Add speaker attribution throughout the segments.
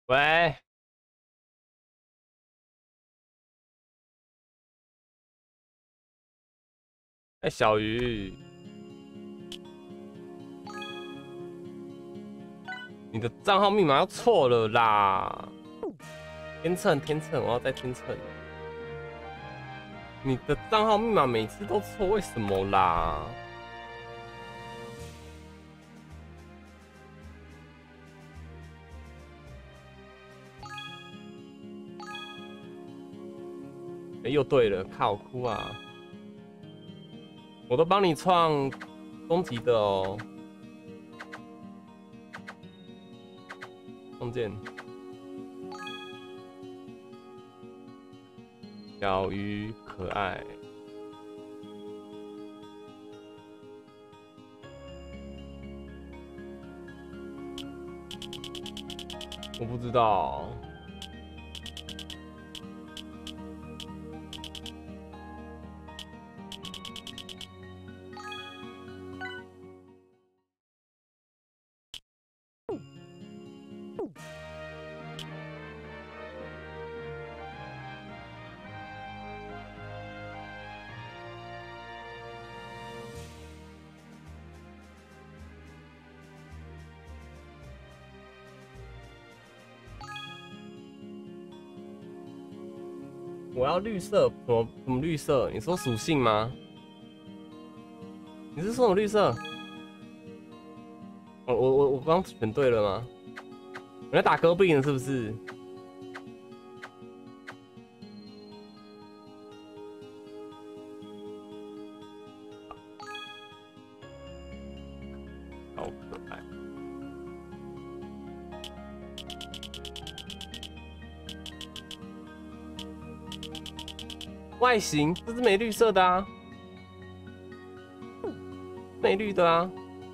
Speaker 1: 喂，哎，小鱼，你的账号密码要错了啦！天秤，天秤，我要再天秤。你的账号密码每次都错，为什么啦？哎，又对了，靠哭啊！我都帮你创终极的哦，创建小鱼可爱。我不知道。我要绿色，什么绿色？你说属性吗？你是说什么绿色？我刚选对了吗？我在打戈壁呢，是不是？好可爱。外形这是没绿色的啊，没绿的啊。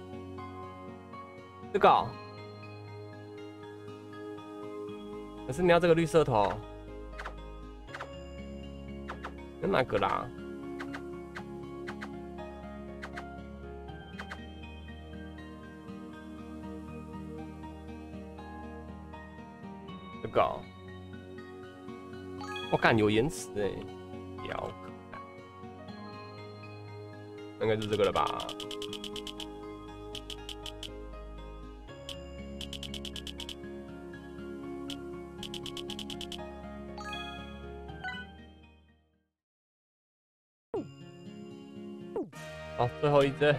Speaker 1: 这个哦，可是你要这个绿色头，有哪个啦？这个哦，我感有延迟哎，屌可爱，应该是这个了吧？好，最后一只。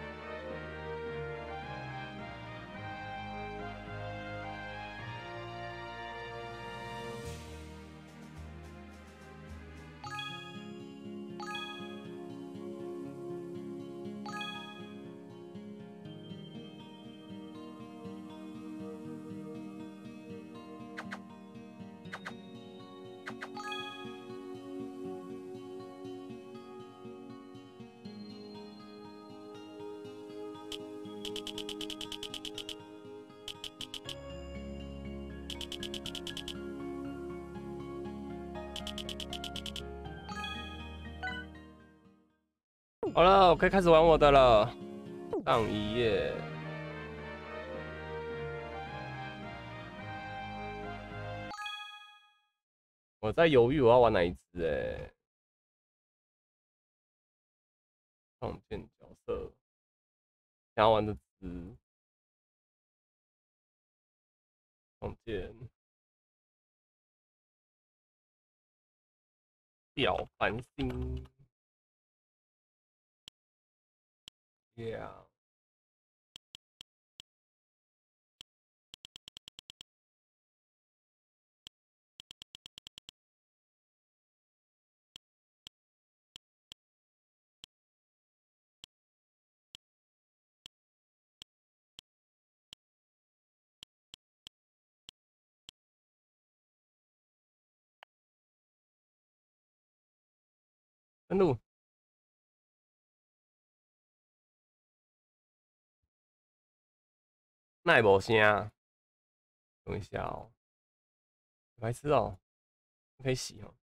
Speaker 1: 好了，我可以开始玩我的了。上一页，我在犹豫我要玩哪一只哎。创建角色，想要玩的词，创建表繁星，Yeah。登录，那也无声啊，等一下哦，白痴哦，可以洗哦。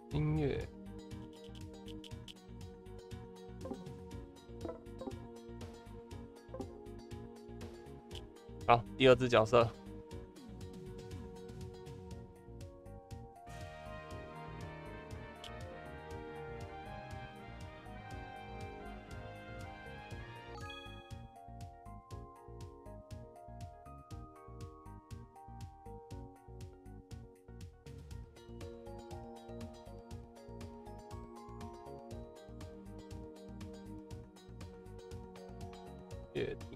Speaker 1: 音乐。好，第二只角色。确定。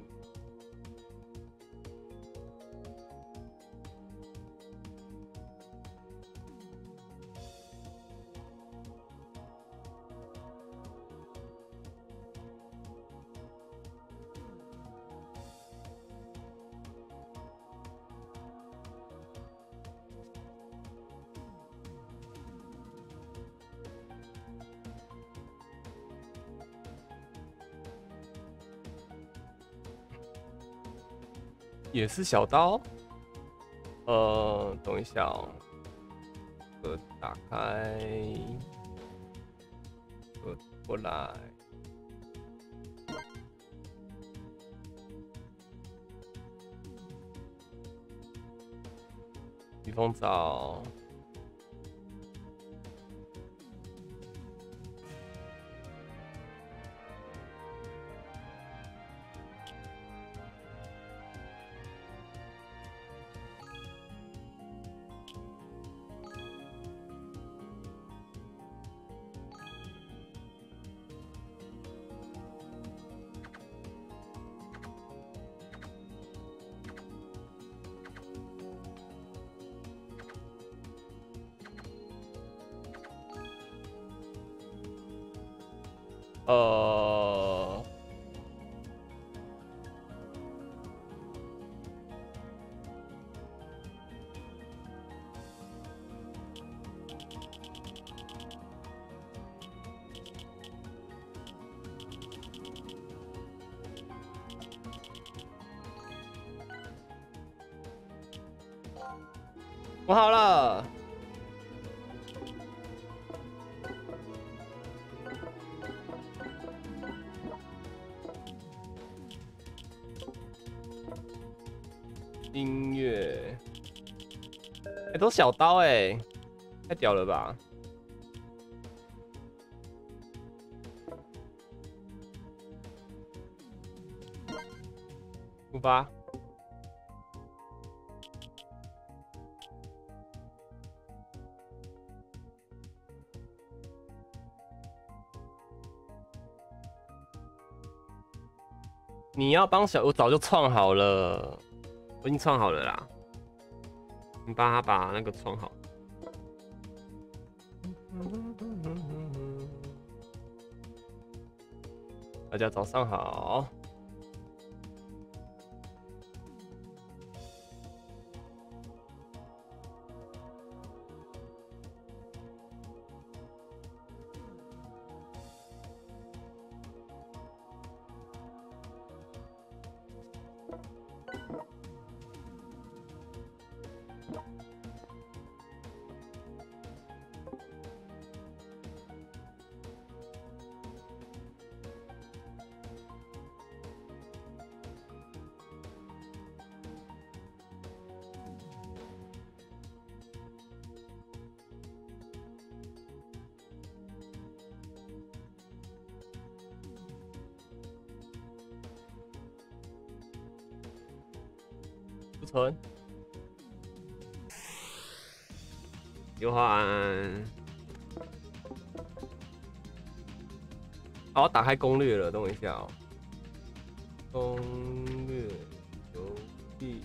Speaker 1: 也是小刀。等一下哦，打开，过来。避风藻。我好了。音乐，都小刀太屌了吧！出发。你要帮我早就创好了，我已经创好了啦。你帮他把那个创好。大家早上好。储存。优化案。好，我打开攻略了，等我一下哦。攻略游戏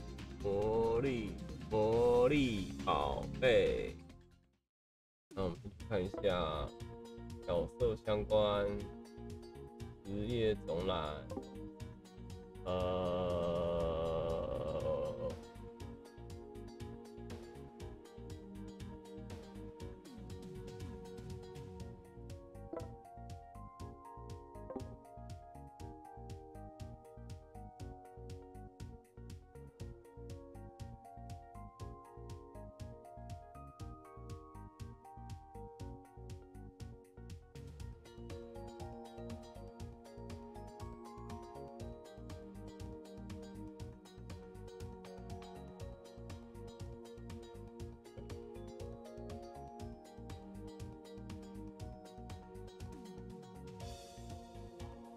Speaker 1: 魔力宝贝。那我们去看一下角色相关职业总览。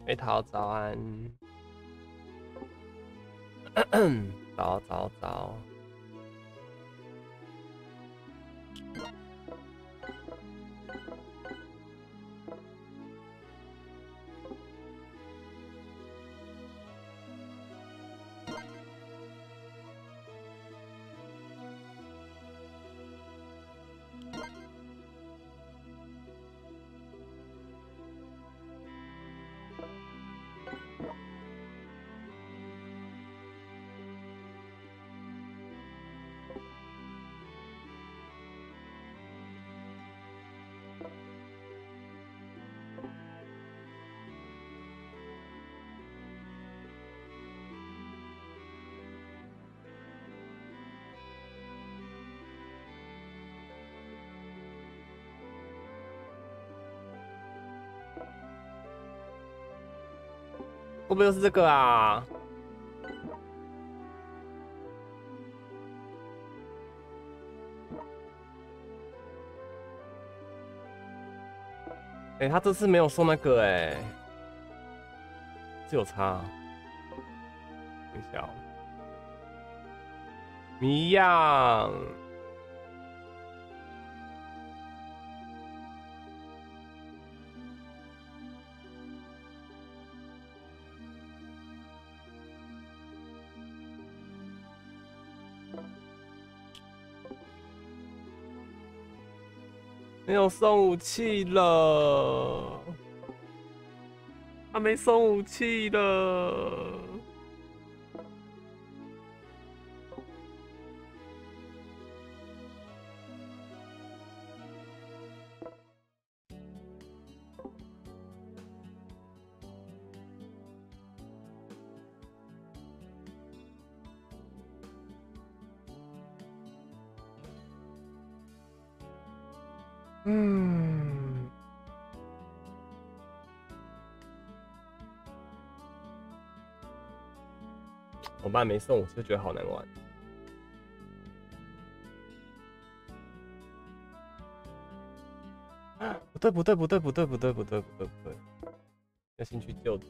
Speaker 1: 美桃早安，早。会不会又是这个啊？哎、他这次没有送那个哎、是有差。等一下哦，谜样。没有送武器了，他没送武器了。嗯，我爸没送，我就觉得好难玩。不对，要先去救。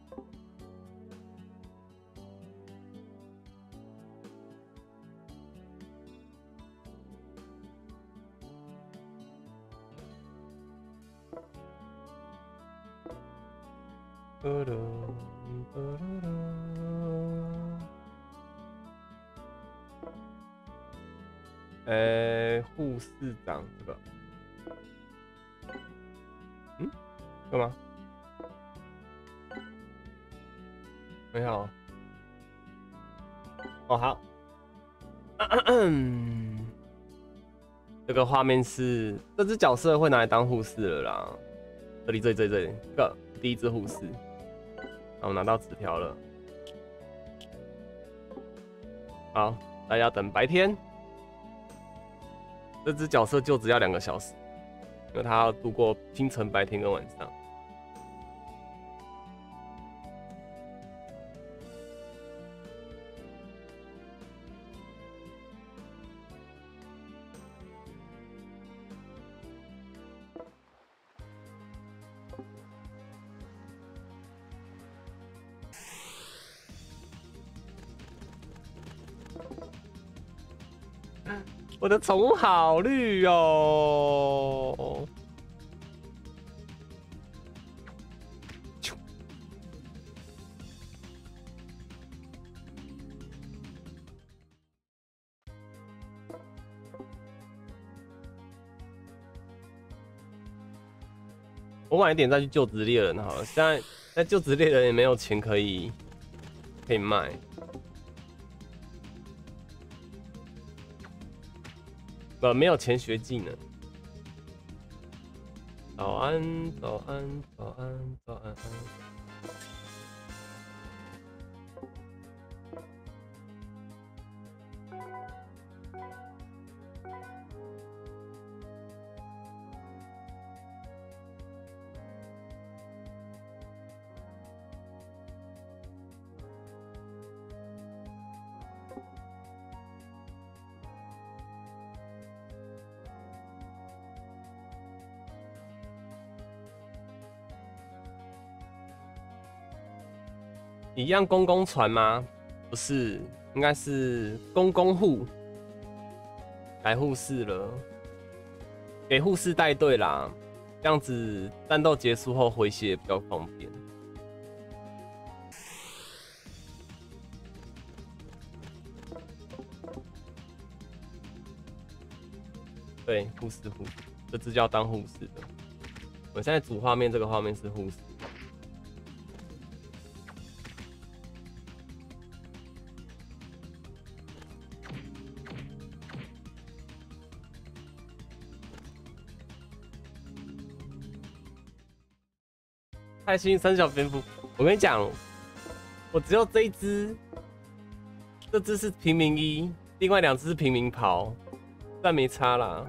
Speaker 1: 护士长这个，干嘛？没有。哦，好。这个画面是这只角色会拿来当护士了啦。这里，这个第一只护士，好，拿到纸条了。好，大家要等白天。这只角色就只要2个小时，因为他要度过清晨、白天跟晚上。我的宠物好绿哦！我晚一点再去就职猎人好了。现在就职猎人也没有钱可以卖。没有钱学技能。早安。 一样公共船吗？不是，应该是公共户。改护士了，给护士带队啦，这样子战斗结束后回血比较方便。对，护士，这只叫当护士的。我现在主画面，这个画面是护士。太新三小蝙蝠，我跟你讲，我只有这一只，这只是平民衣，另外2只是平民袍，但没差啦。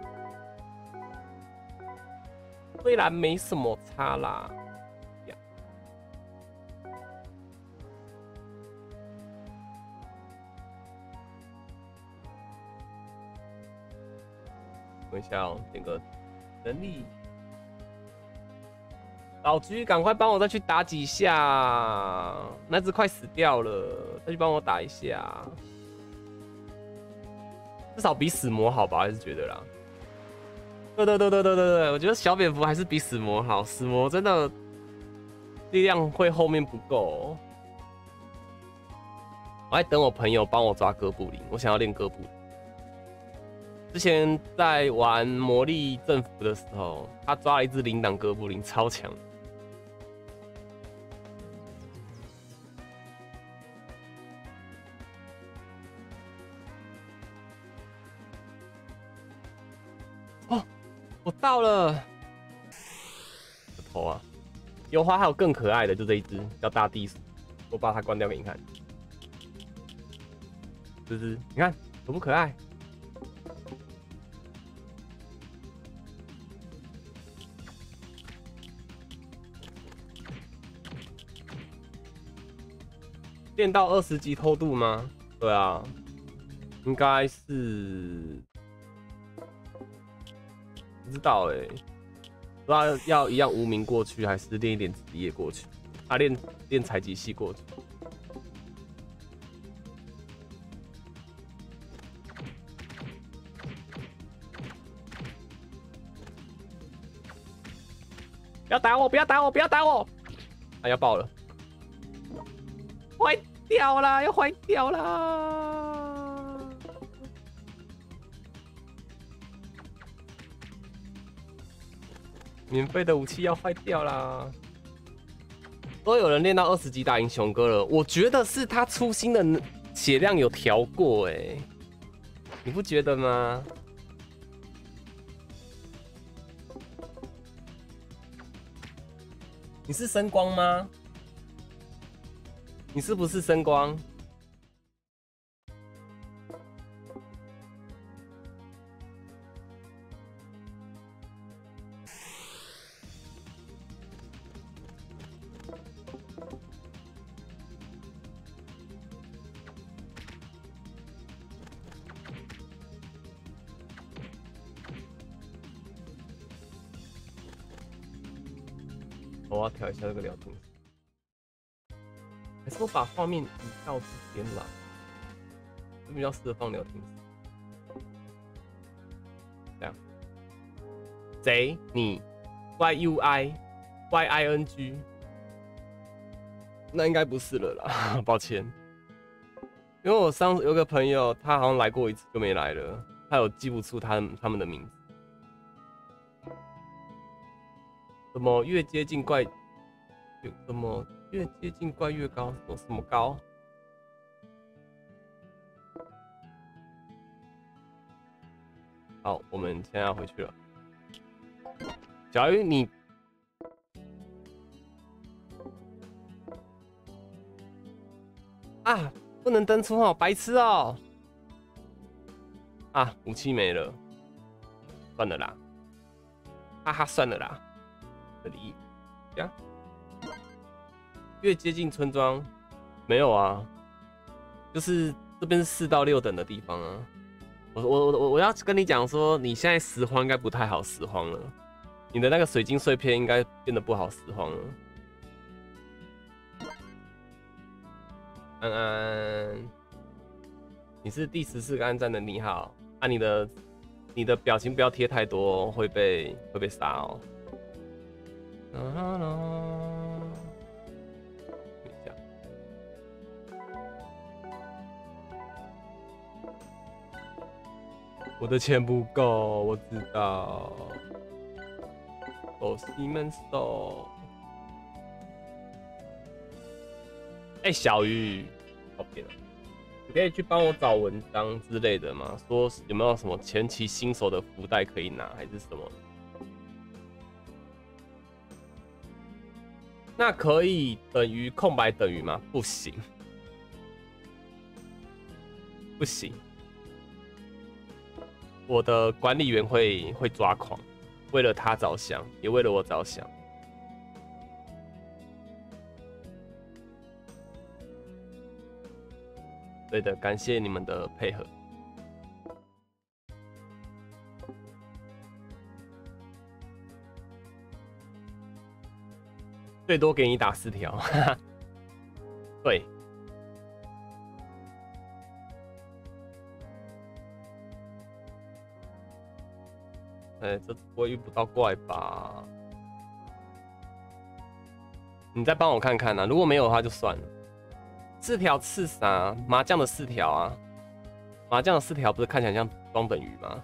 Speaker 1: 虽然没什么差啦。等一下哦，点个能力。老居，赶快帮我再去打几下，那只快死掉了，再去帮我打一下，至少比死魔好吧？还是觉得啦。对，我觉得小蝙蝠还是比死魔好，死魔真的力量会后面不够。我在等我朋友帮我抓哥布林，我想要练哥布林。之前在玩魔力政府的时候，他抓了一只领导哥布林，超强。哦，我到了！我头啊！油花还有更可爱的，就这一只叫大地鼠，我把它关掉给你看。这只你看可不可爱？练到20级偷渡吗？对啊，应该是不知道哎、不知道要一样无名过去，还是练一点职业过去？啊，练采集系过去。不要打我！不要打我！不要打我！啊，要爆了！坏掉啦！要坏掉啦！免费的武器要坏掉啦！都有人练到20级打赢熊哥了，我觉得是他出新的血量有调过哎，你不觉得吗？你是声光吗？你是不是声光？我要调一下这个聊天室，还是我把画面移到这边来，这比较适合放聊天室。这样，贼你 YUIYING， 那应该不是了啦，抱歉。因为我上次有个朋友，他好像来过一次就没来了，他有记不住他们的名字。什么越接近怪，什么越接近怪越高，什么高？好，我们现在要回去了。小鱼，你啊，不能登出哦，白痴哦！啊，武器没了，算了啦，哈哈，算了啦。这里，这样，越接近村庄，没有啊，就是这边是4到6等的地方啊。我要跟你讲说，你现在拾荒应该不太好拾荒了，你的那个水晶碎片应该变得不好拾荒了。 安安，你是第14个按赞的，你好啊！你的表情不要贴太多，会被杀哦。我的钱不够，我知道。哦，西门手。哎，小鱼，好别了，你可以去帮我找文章之类的吗？说有没有什么前期新手的福袋可以拿，还是什么？那可以等于空白等于吗？不行，不行。我的管理员会抓狂，为了他着想，也为了我着想。对的，感谢你们的配合。最多给你打4条，对。哎，这不会遇不到怪吧？你再帮我看看啊，如果没有的话就算了。4条刺啥？麻将的4条啊，麻将的4条不是看起来像双等于吗？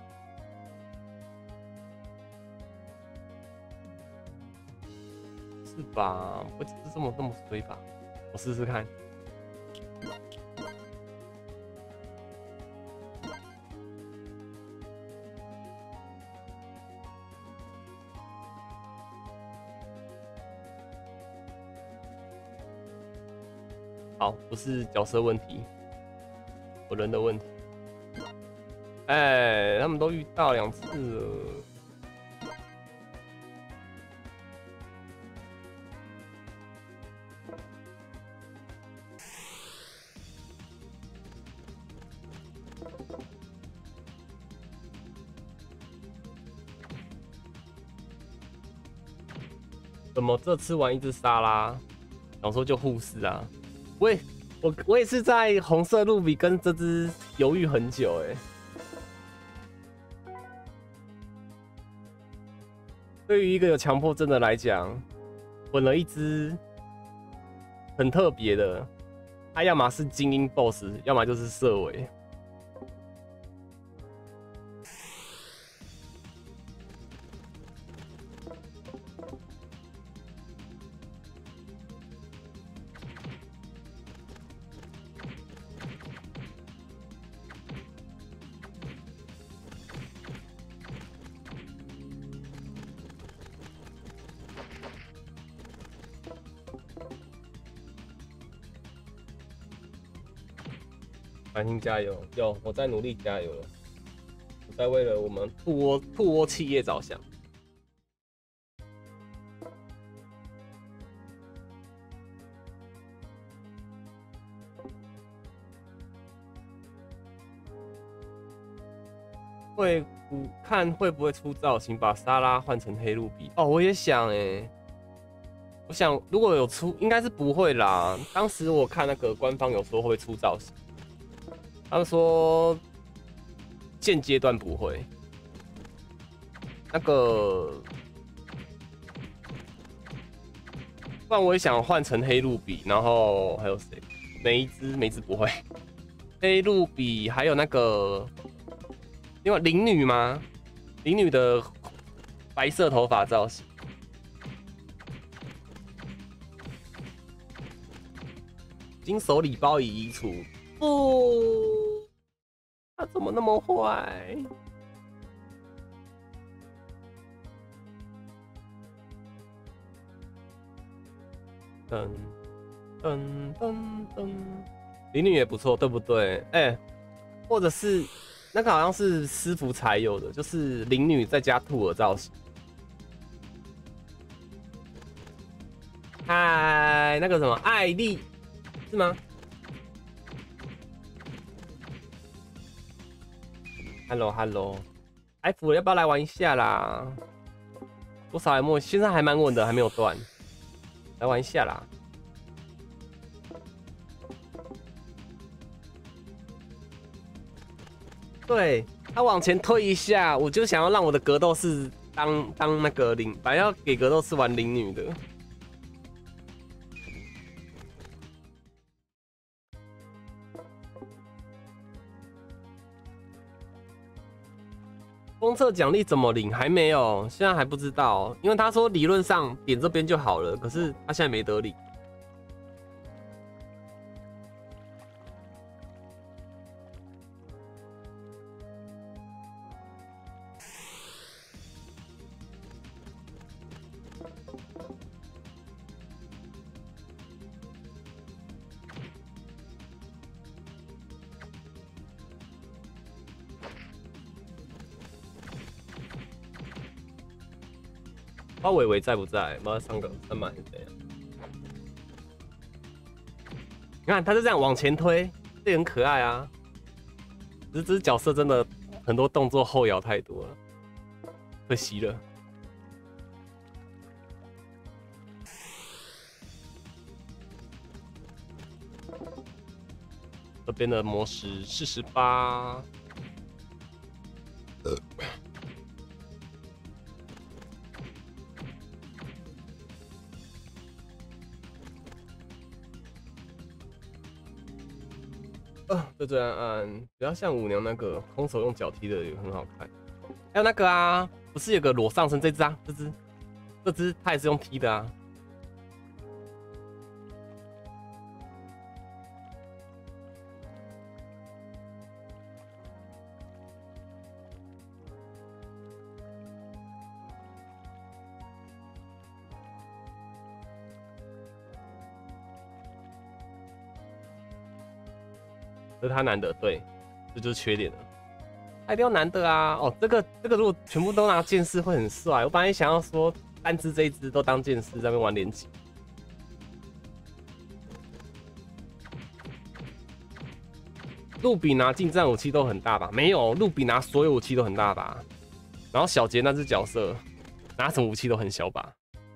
Speaker 1: 是吧？不是这么衰吧？我试试看。好，不是角色问题，我人的问题。哎，他们都遇到2次了。怎么这次玩一只沙拉，想说就护士啊？我也是在红色露比跟这只犹豫很久哎。对于一个有强迫症的来讲，混了一只很特别的，它要么是精英 BOSS， 要么就是色尾。繁星加油！我在努力加油了，我在为了我们兔窝企业着想。看会不会出造型，把沙拉换成黑露比。哦，我也想我想如果有出，应该是不会啦。当时我看那个官方有说会不会出造型。他们说现阶段不会，那个，不然我也想换成黑露比，然后还有谁？每一只不会，黑露比还有那个，另外灵女吗？灵女的白色头发造型，金手礼包已移除。不，他怎么那么坏？噔噔噔噔，灵女也不错，对不对？哎，或者是那个好像是师傅才有的，就是灵女再加兔耳造型。嗨，那个什么艾丽是吗？Hello， 艾弗要不要来玩一下啦？多少 M？ 现在还蛮稳的，还没有断，来玩一下啦。 对，他往前推一下，我就想要让我的格斗士当那个领，本来要给格斗士玩领女的。公测奖励怎么领？还没有，现在还不知道，因为他说理论上点这边就好了，可是他现在没得领。不知道伟伟在不在？不知道3满还是怎样？你看，他就这样往前推，这很可爱啊。只是这只角色真的很多动作后摇太多了，可惜了。这边的模式48。对比较像舞娘那个空手用脚踢的也很好看。还有那个啊，不是有个裸上身这只啊，这只它也是用踢的啊。这是他难的，对，这就是缺点了。他一定要难的啊！哦，这个如果全部都拿剑士会很帅。我本来想要说单只这一只都当剑士在那边玩连击。路比拿近战武器都很大吧？没有，路比拿所有武器都很大吧？然后小杰那只角色拿什么武器都很小吧？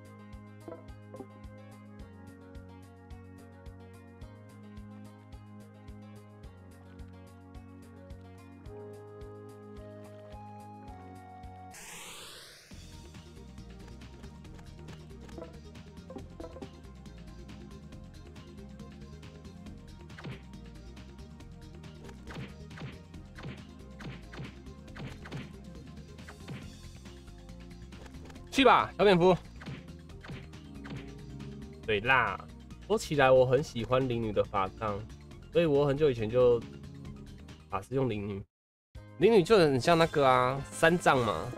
Speaker 1: 去吧，小蝙蝠。对啦，说起来我很喜欢灵女的法杖，所以我很久以前就法师用灵女。灵女就很像那个啊，3杖嘛。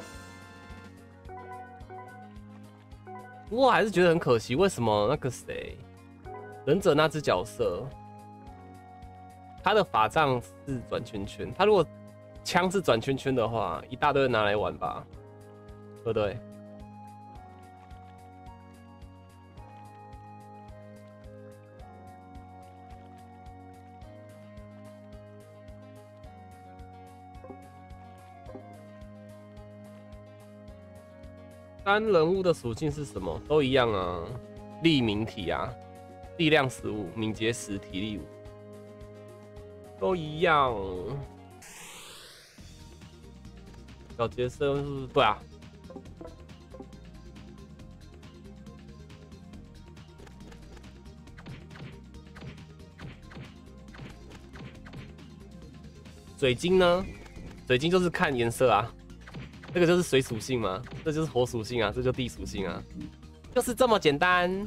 Speaker 1: 不过还是觉得很可惜，为什么那个谁，忍者那只角色，他的法杖是转圈圈，他如果枪是转圈圈的话，一大堆人拿来玩吧，对不对？单人物的属性是什么？都一样啊，力、敏、体啊，力量15，敏捷10，体力5，都一样。小杰森是对啊。水晶呢？水晶就是看颜色啊。这个就是水属性嘛，这就是火属性啊，这就地属性啊，就是这么简单。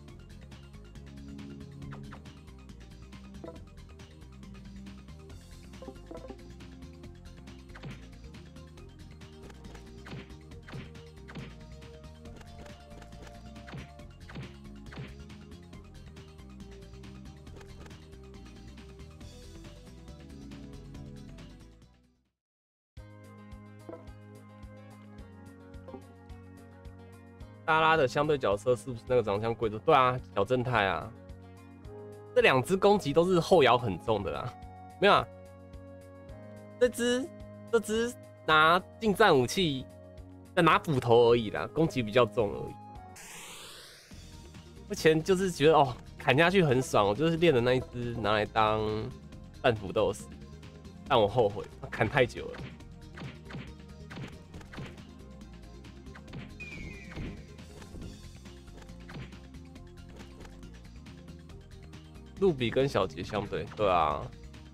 Speaker 1: 达拉的相对角色是不是那个长相贵族？对啊，小正太啊，这2只攻击都是后摇很重的啦。没有啊，这只拿近战武器，拿斧头而已啦，攻击比较重而已。目前就是觉得砍下去很爽，我就是练的那一只拿来当战斧斗士， 但我后悔砍太久了。路比跟小杰相对，对啊。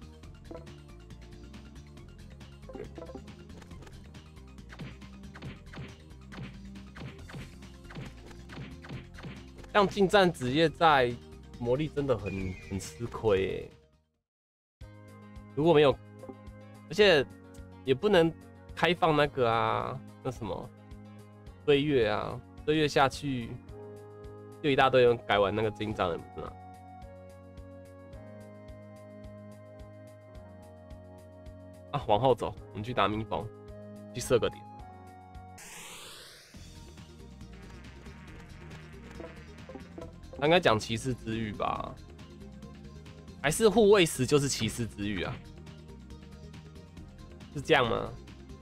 Speaker 1: 像近战职业在魔力真的很吃亏耶。如果没有，而且也不能开放那个啊，那什么岁月啊，岁月下去就一大堆人改完那个金章人不是吗？啊，往后走，我们去打蜜蜂，去设个点。他应该讲骑士之域吧？还是护卫石就是骑士之域啊？是这样吗？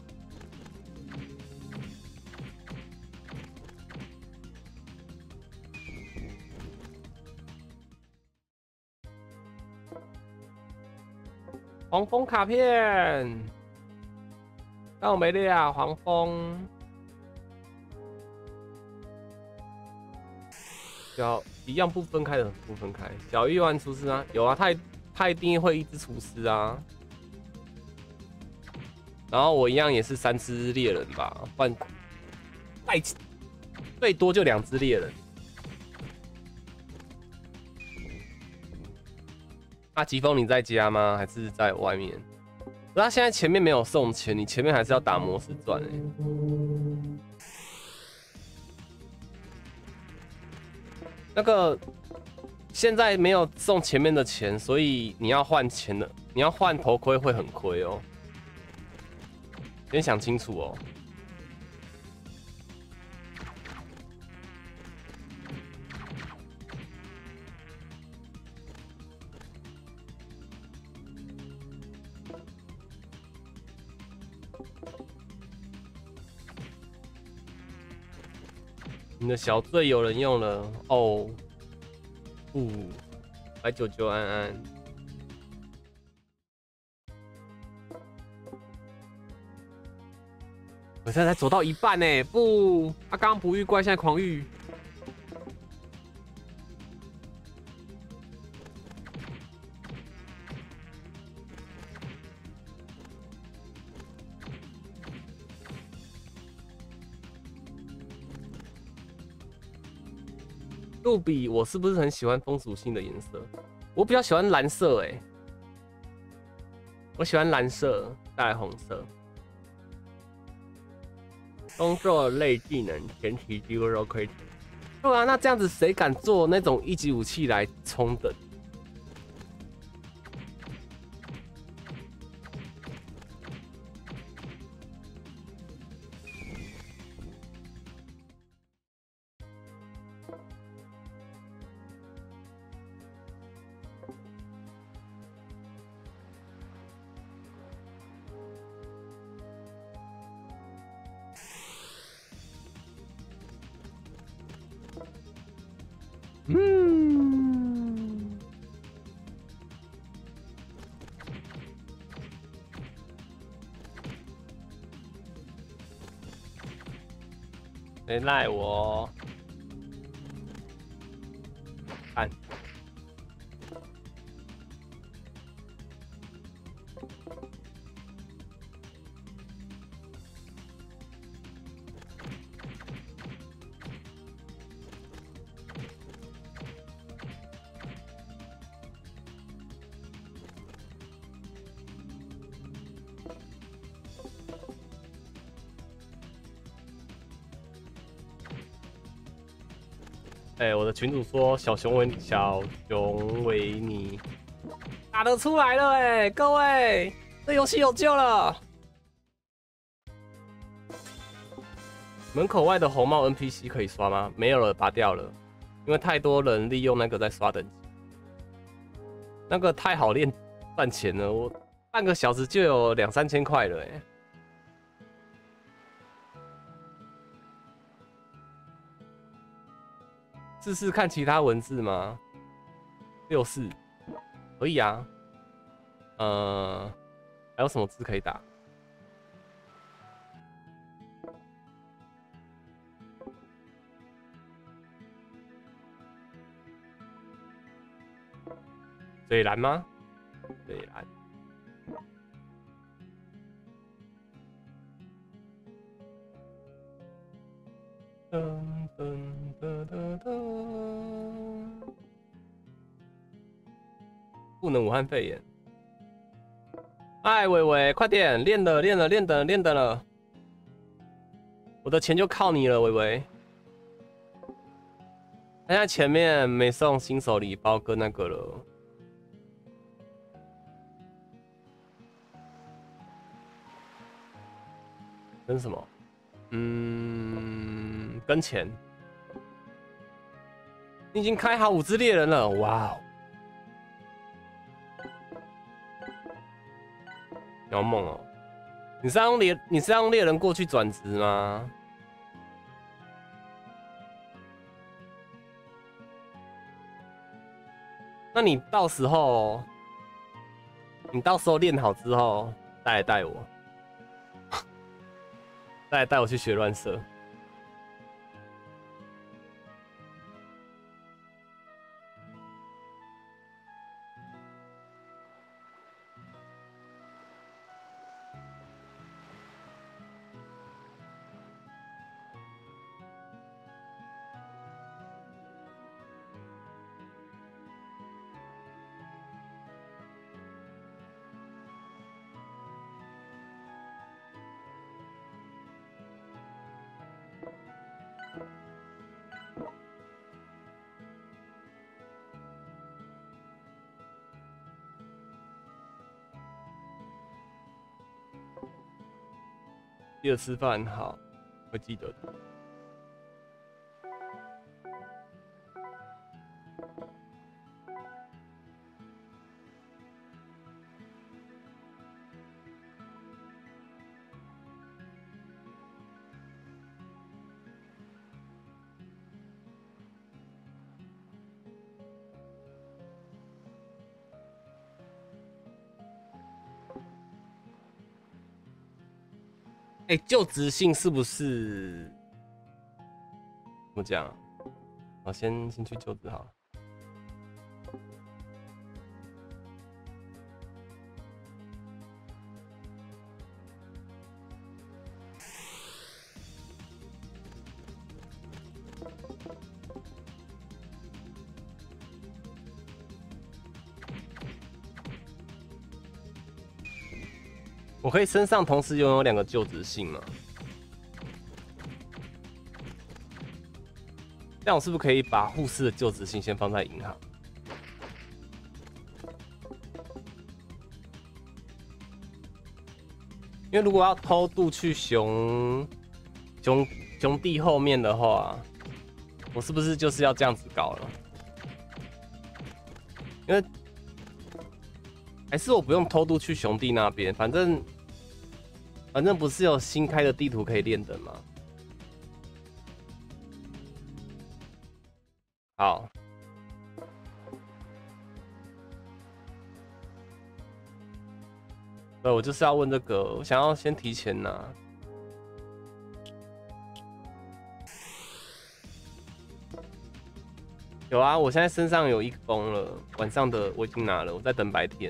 Speaker 1: 黄蜂卡片，但我没列啊，黄蜂。小一样不分开的，不分开。小亿万厨师啊，有啊，他一定会一只厨师啊。然后我一样也是3只猎人吧，换最多就2只猎人。啊，疾风你在家吗？还是在外面？他现在前面没有送钱，你前面还是要打魔石钻欸。那个现在没有送前面的钱，所以你要换钱的，你要换头盔会很亏哦。先想清楚哦。你的小队有人用了哦，不，来救救安安。我现在才走到一半呢，不，他刚刚不遇怪，现在狂遇。杜比，我是不是很喜欢风属性的颜色？我比较喜欢蓝色，哎，我喜欢蓝色，再来红色。工作类技能前期几乎都可以。对啊，那这样子谁敢做那种1级武器来冲等？谁赖我？看，哎，我的群主说小熊维尼打得出来了，哎，各位，这游戏有救了。门口外的红帽 NPC 可以刷吗？没有了，拔掉了，因为太多人利用那个在刷等级，那个太好练赚钱了，我半个小时就有2、3千块了，哎。试试看其他文字吗？64可以啊。 还有什么字可以打？水蓝吗？水蓝。噔噔噔噔噔。不能武汉肺炎。哎，伟伟，快点练的练的练的练的了，我的钱就靠你了，伟伟。他现在前面没送新手礼包跟那个了。跟什么？跟钱。你已经开好5只猎人了，哇哦！你好猛哦！你是要用猎人过去转职吗？那你到时候练好之后，再来带我。再来带我去学乱射。记得吃饭，好，会记得的。就职性是不是？怎么讲？我先去就职好了。我可以身上同时拥有2个就职信吗？这样我是不是可以把护士的就职信先放在银行？因为如果要偷渡去兄弟后面的话，我是不是就是要这样子搞了？因为还是我不用偷渡去兄弟那边，反正不是有新开的地图可以练的吗？好，对，我就是要问这个，我想要先提前拿。有啊，我现在身上有1封了，晚上的我已经拿了，我在等白天。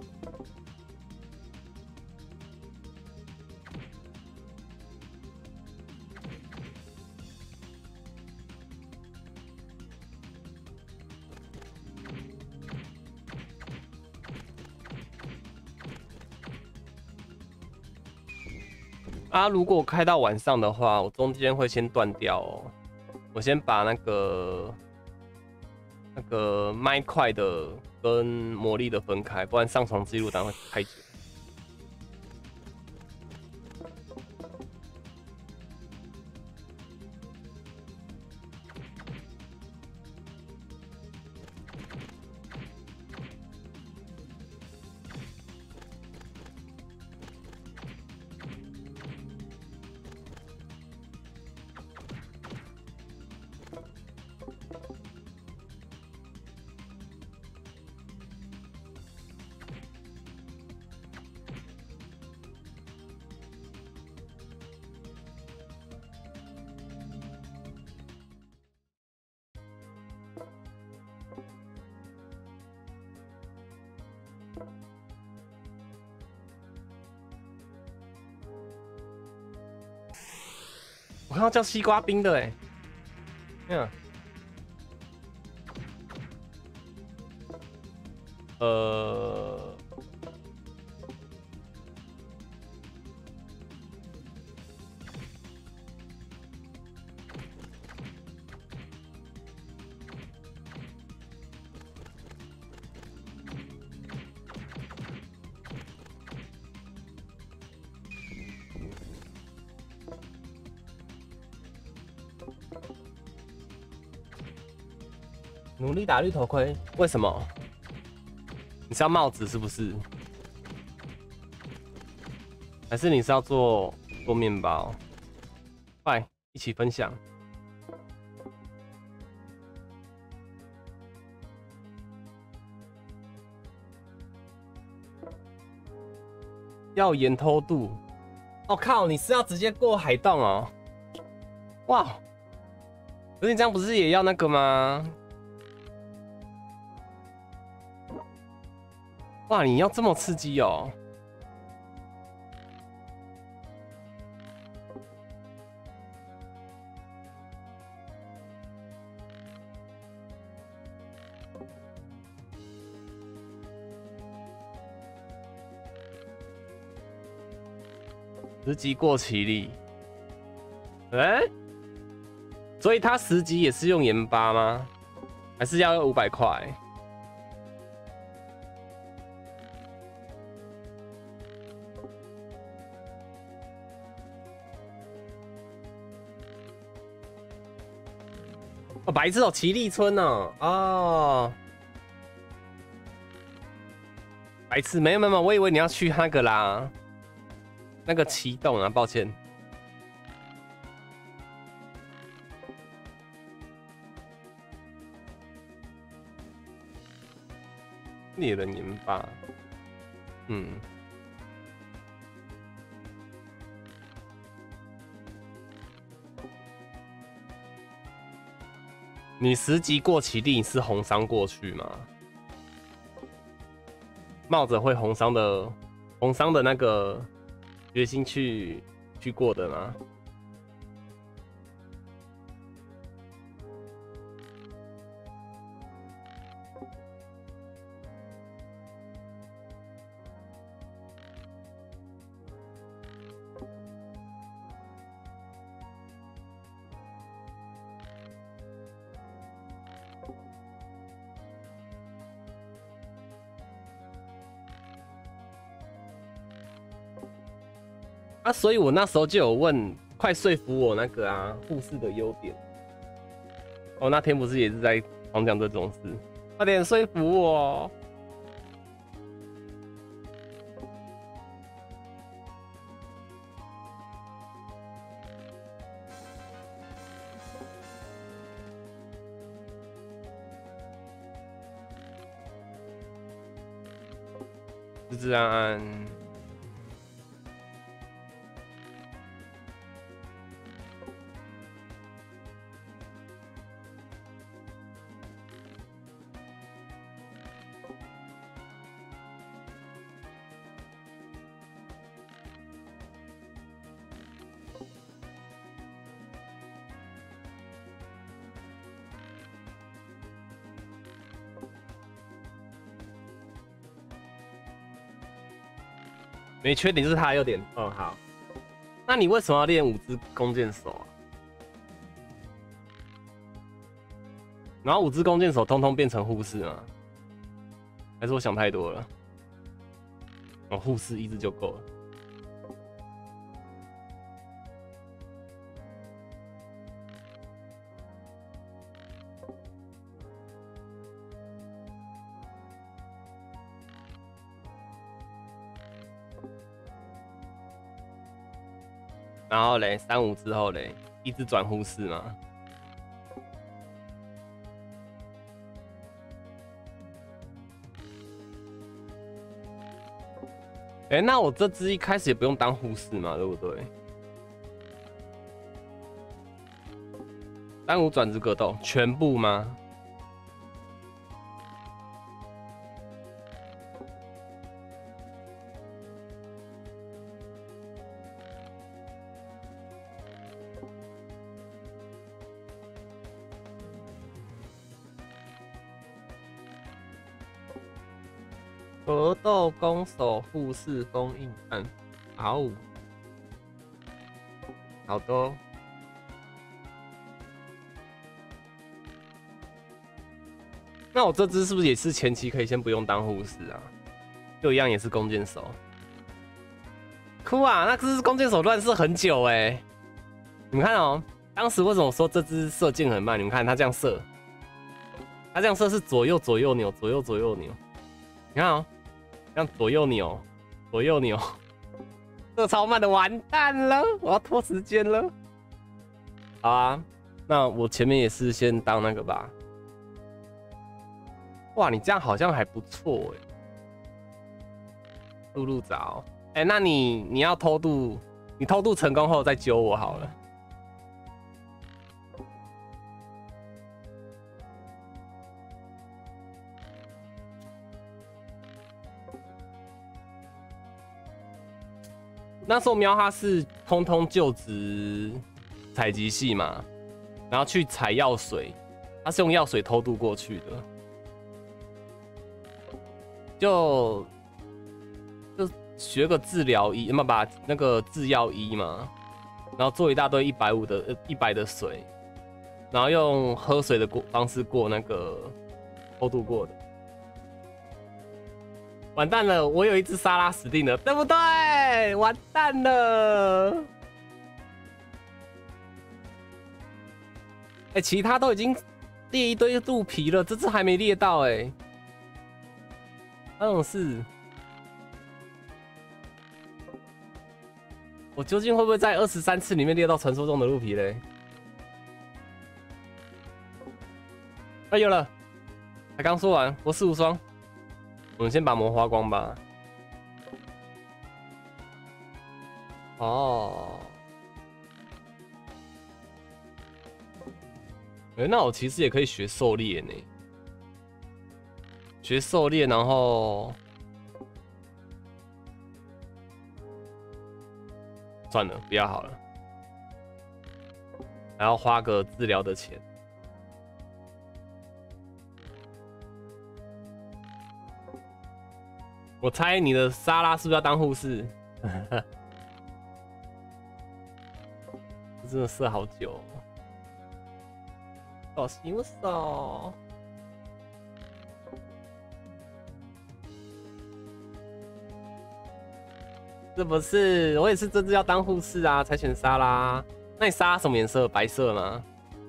Speaker 1: 啊，如果开到晚上的话，我中间会先断掉哦。我先把那个麦块的跟魔力的分开，不然上床记录档会太久。 我看到叫西瓜冰的哎，嗯，努力打绿头盔，为什么？你是要帽子是不是？还是你是要做面包？快，一起分享。要盐偷渡。我靠，你是要直接过海洞哦？哇，可是你这样不是也要那个吗？哇，你要这么刺激哦！10级过期力，所以它10级也是用盐巴吗？还是要500块？哦，白痴哦，奇力村哦，哦，白痴，没有，我以为你要去那个啦，那个奇洞啊，抱歉。猎人盐巴，你10级过期力是红伤过去吗？冒着会红伤的那个决心去过的吗？啊，所以我那时候就有问，快说服我那个啊护士的优点。哦，那天不是也是在狂讲这种事，快点说服我。治治安安。没缺点就是他的优点。哦，好。那你为什么要练5只弓箭手啊？然后5只弓箭手通通变成护士吗？还是我想太多了？哦，护士1只就够了。然后嘞，3、5之后嘞，1只转护士吗？那我这只一开始也不用当护士嘛，对不对？3、5转职格斗全部吗？ 格斗攻守护士封印案，好，好的。那我这只是不是也是前期可以先不用当护士啊？就一样也是弓箭手。哭啊！那只弓箭手乱射很久哎、你们看哦，当时为什么说这只射箭很慢？你们看他这样射，他这样射是左右左右扭，左右左右扭。你看哦，这样左右扭，左右扭，射超慢的，完蛋了！我要拖时间了。好啊，那我前面也是先当那个吧。哇，你这样好像还不错哎。露露早，哎，那你要偷渡，你偷渡成功后再揪我好了。那时候喵哈是通通就职采集系嘛，然后去采药水，他是用药水偷渡过去的，就学个治疗医，嘛把那个制药医嘛，然后做一大堆150的水，然后用喝水的方式过那个偷渡过的。完蛋了，我有一只沙拉死定了，对不对？完蛋了！哎，其他都已经列一堆肚皮了，这只还没列到哎。那种事，我究竟会不会在23次里面列到传说中的鹿皮嘞？哎，有了，才刚说完，国士无双。我们先把魔花光吧。哦，哎，那我其实也可以学狩猎呢，学狩猎，然后算了，不要好了，还要花个治疗的钱。我猜你的莎拉是不是要当护士？真的射好久、哦，洗我手。是不是？我也是这次要当护士啊，才选莎拉。那你莎拉什么颜色？白色吗？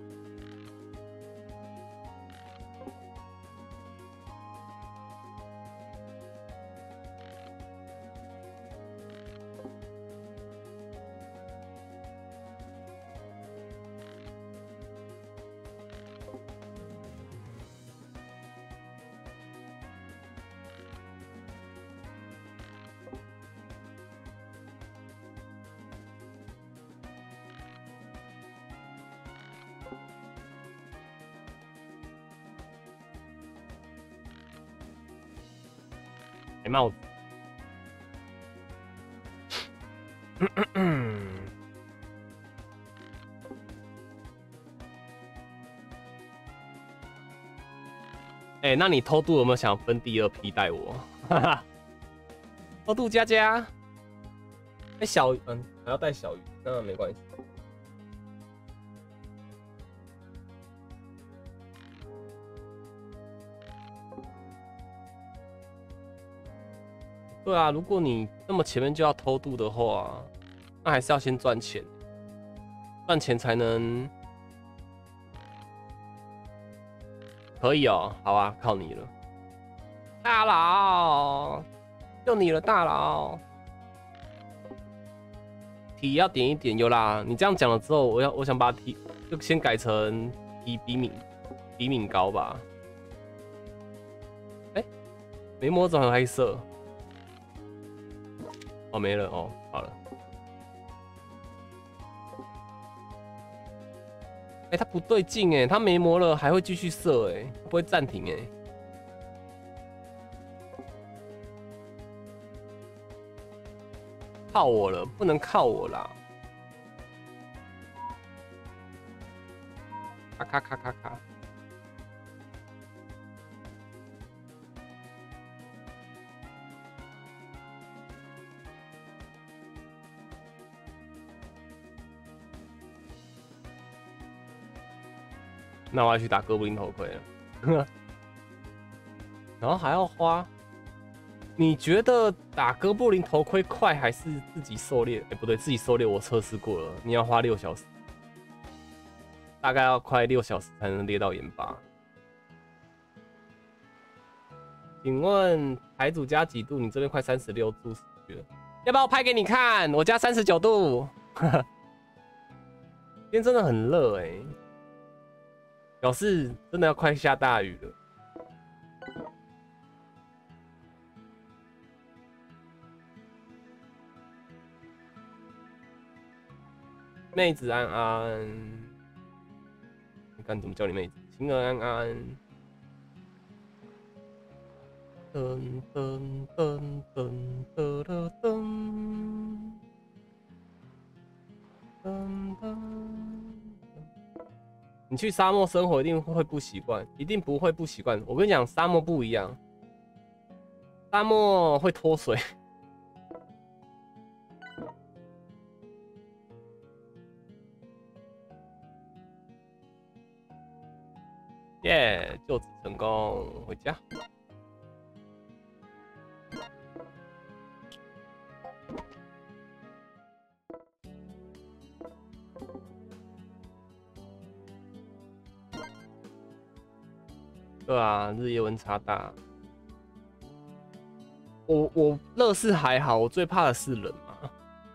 Speaker 1: 没帽子。哎、那你偷渡有没有想分第2批带我？偷渡佳佳，哎、小鱼，还要带小鱼，那没关系。对啊，如果你那么前面就要偷渡的话，那还是要先赚钱，赚钱才能可以哦。好啊，靠你了，大佬，就你了，大佬。体要点一点，有啦。你这样讲了之后，我想把体就先改成体比敏高吧。哎、没摸着很黑色。哦，没了哦，好了。哎、他不对劲哎，他没魔了还会继续射哎，不会暂停哎。靠我了，不能靠我啦！咔咔咔咔咔。 那我要去打哥布林头盔了。然后还要花，你觉得打哥布林头盔快还是自己狩猎？不对，自己狩猎我测试过了，你要花6小时，大概要快6小时才能猎到盐巴。请问台主加几度？你这边快36度了，要不要我拍给你看？我加39度。今天真的很热表示真的要快下大雨了。妹子安安，你看怎么叫你妹子？晴儿安安。噔噔噔噔噔噔噔噔。你去沙漠生活一定会不习惯，一定不会不习惯。我跟你讲，沙漠不一样，沙漠会脱水。耶，就职成功，回家。对啊，日夜温差大。我乐视还好，我最怕的是人嘛。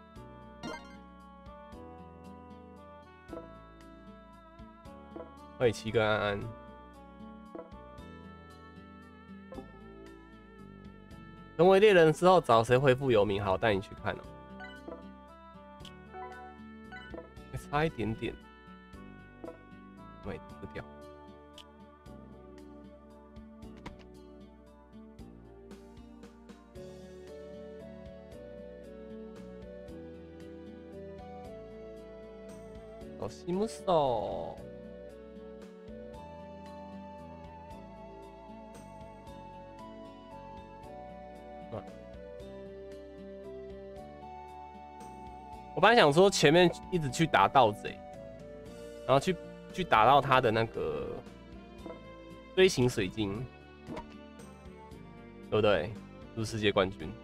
Speaker 1: 欢迎七个安安。成为猎人之后，找谁恢复游民？好，我带你去看哦。差一点点，没割掉。哦，西姆索。我本来想说前面一直去打盗贼，然后去打到他的那个锥形水晶，对不对？入世界冠军。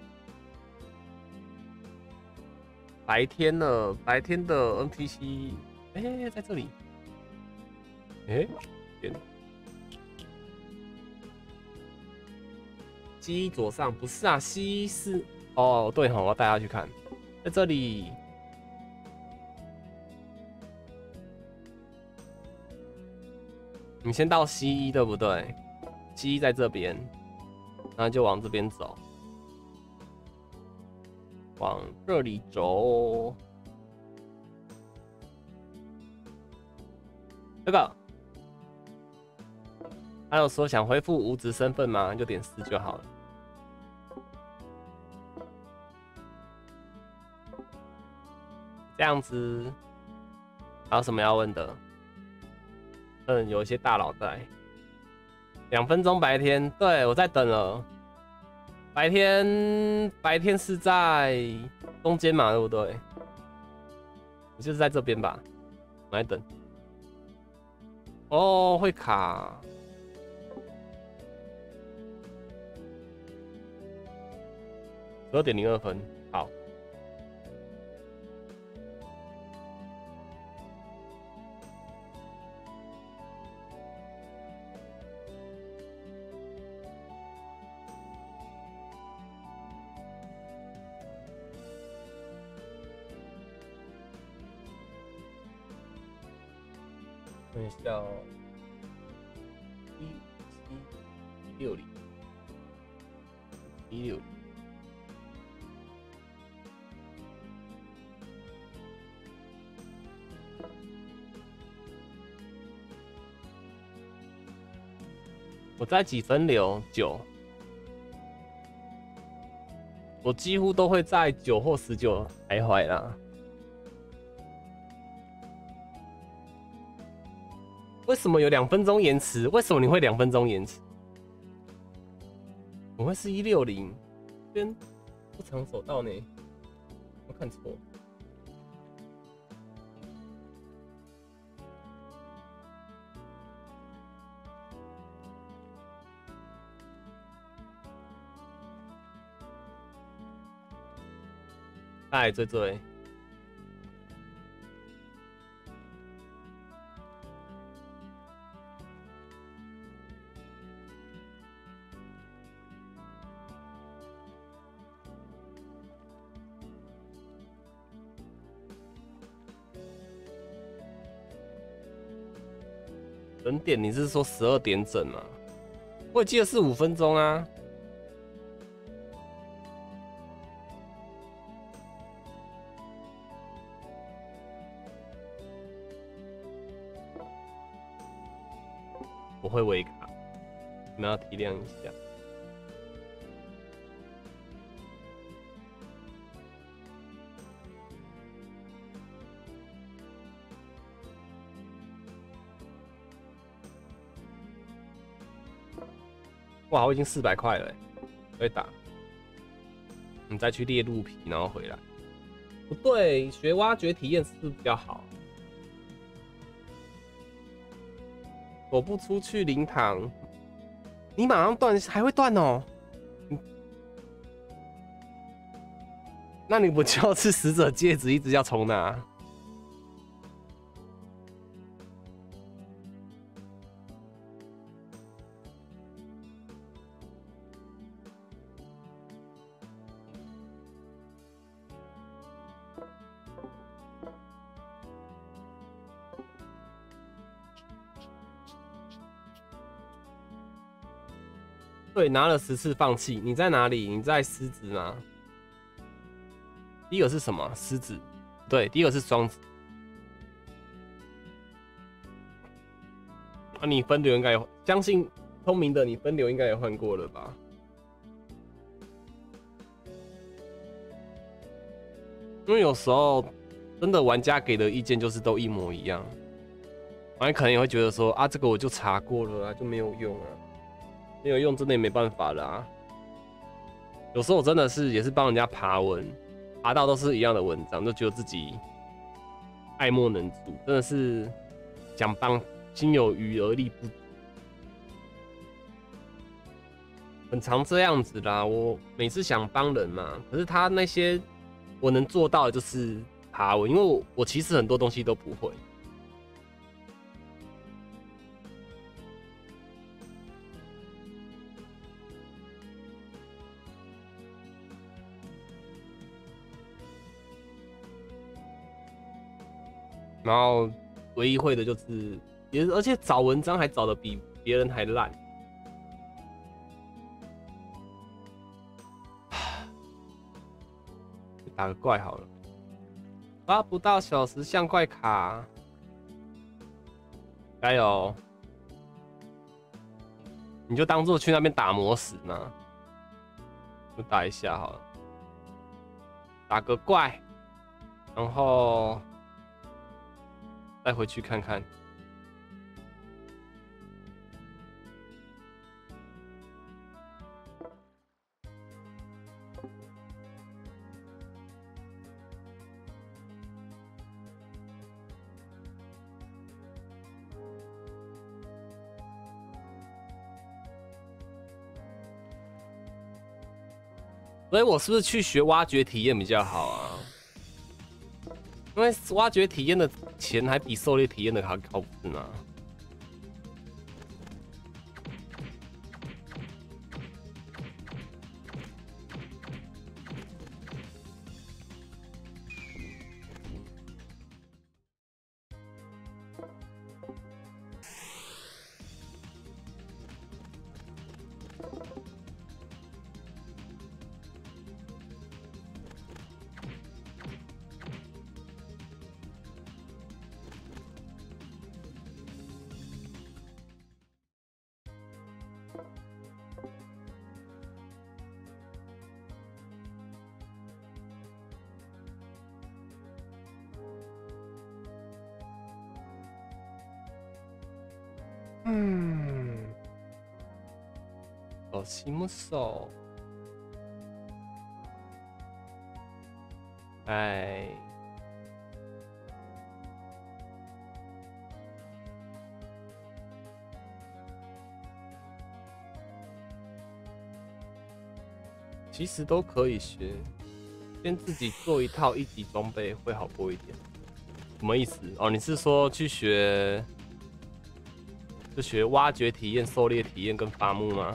Speaker 1: 白天了，白天的 NPC， 在这里。天。西左上不是啊，西是哦，对哈，我要带他去看，在这里。你先到西一对不对？西一在这边，然后就往这边走，往这里走。这个，还有说想恢复无职身份吗？就点4就好了。这样子，还有什么要问的？有一些大佬在。2分钟白天，对我在等了。白天是在中间嘛，对不对？我就是在这边吧，我来等。哦，会卡。12:02，好。看一下哦，160。我在几分流？9。我几乎都会在9或19徘徊啦。为什么有2分钟延迟？为什么你会2分钟延迟？我会是160，这边不常走到呢，我看错。 再来追追。整点，你是说12点整吗？我记得是5分钟啊。我会微卡，你们要体谅一下。哇，我已经400块了，可以打。你再去猎鹿皮，然后回来。不对，学挖掘体验是不是比较好？我不出去灵堂，你马上断，还会断哦。那你不就要吃死者戒指，一直要重拿？对，拿了10次放弃。你在哪里？你在狮子吗？第一个是什么？狮子。对，第一个是双子。啊，你分流应该有，相信聪明的你分流应该也换过了吧？因为有时候真的玩家给的意见就是都一模一样，玩家可能也会觉得说啊，这个我就查过了啊，就没有用啊。没有用，真的也没办法啦、啊。有时候我真的是也是帮人家爬文，爬到都是一样的文章，就觉得自己爱莫能助，真的是想帮，心有余而力不足，很常这样子啦。我每次想帮人嘛，可是他那些我能做到的就是爬文，因为我其实很多东西都不会。然后唯一会的就是，而且找文章还找的比别人还烂。打个怪好了，抓不到小时像怪卡，加油！你就当做去那边打磨死嘛，就打一下好了，打个怪，然后再回去看看。所以我是不是去学挖掘体验比较好啊？因为挖掘体验的钱还比狩猎体验的还高，不是吗？西木手，哎，其实都可以学。 先自己做一套1级装备会好过一点。什么意思？哦，你是说去学挖掘体验、狩猎体验跟伐木吗？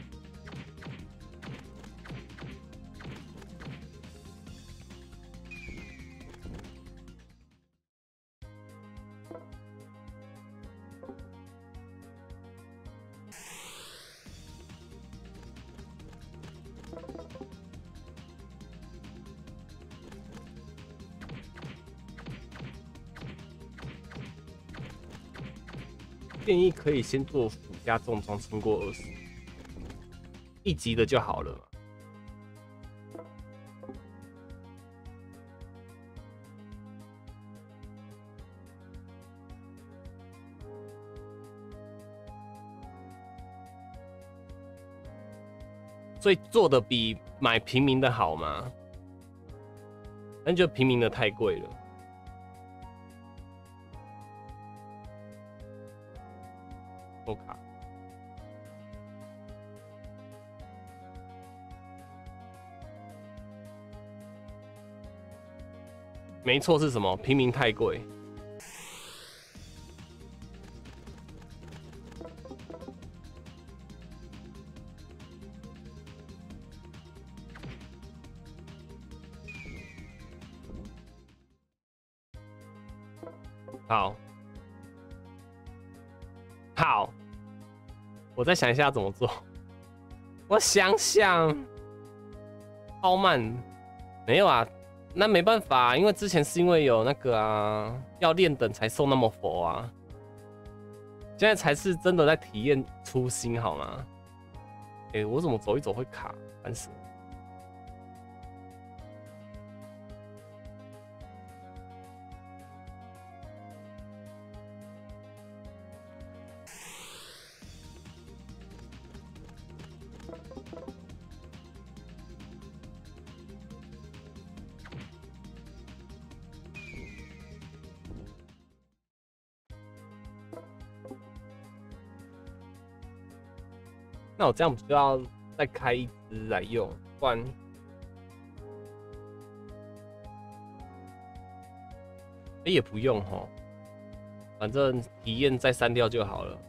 Speaker 1: 建议可以先做辅加重装，撑过20，1级的就好了嘛。所以做的比买平民的好吗？但就平民的太贵了。抽卡。没错，是什么？平民太贵。好，好，我再想一下怎么做。我想想，超慢，没有啊，那没办法，因为之前是因为有那个啊，要练等才送那么佛啊，现在才是真的在体验初心，好吗？哎，我怎么走一走会卡，烦死了。那我这样不就要再开一支来用，不然也不用齁，反正体验再删掉就好了。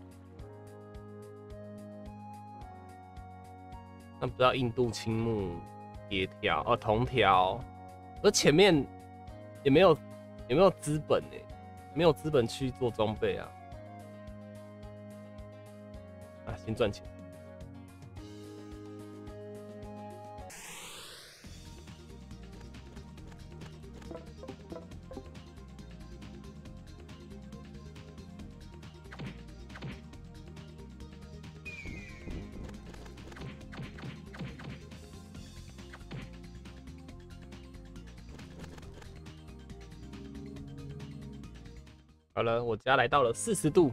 Speaker 1: 那不要印度青木铁条哦，铜条，而前面也没有资本哎，没有资本去做装备啊，先赚钱。好了，我家来到了40度。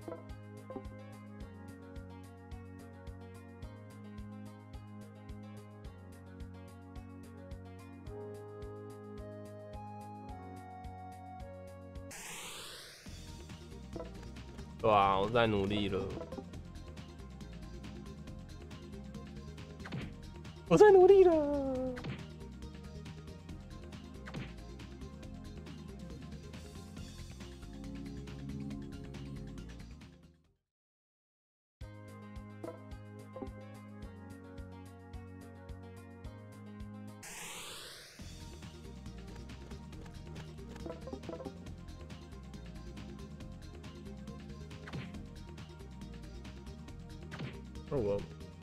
Speaker 1: 对啊，我在努力了，我在努力了。我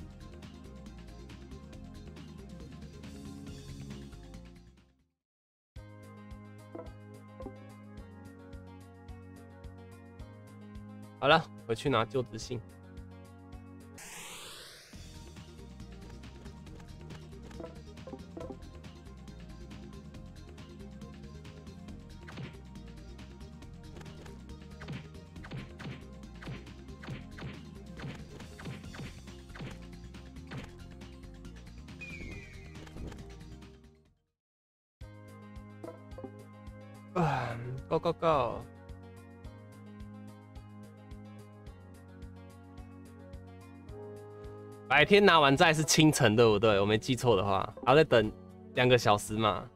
Speaker 1: 好了，回去拿就职信。Go go go！ 白天拿完债是清晨，对不对？我没记错的话，然后再等 2个小时嘛。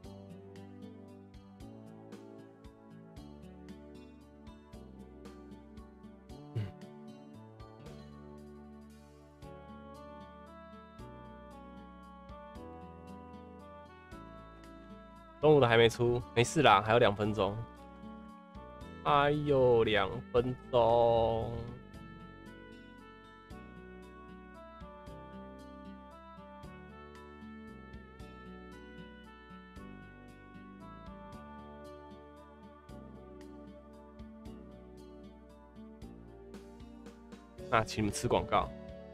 Speaker 1: 中午的还没出，没事啦，还有2分钟。还有2分钟。那请你们吃广告。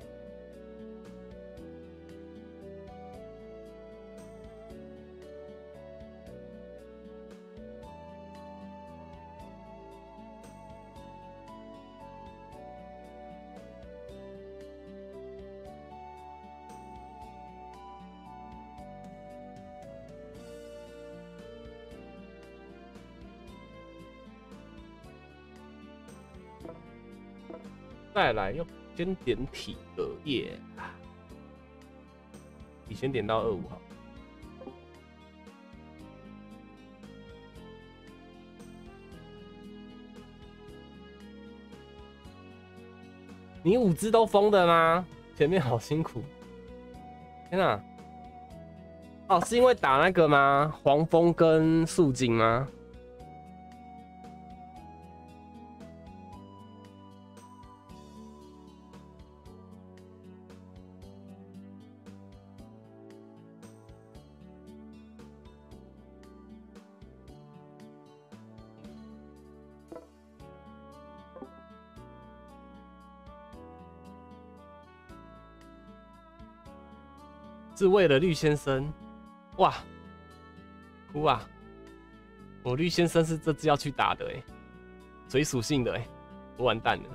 Speaker 1: 再来要先点体格耶，你先点到25号。你5只都封的吗？前面好辛苦，天哪！哦，是因为打那个吗？黄蜂跟树精吗？是为了绿先生，哇，哭啊！我绿先生是这只要去打的水属性的我完蛋了。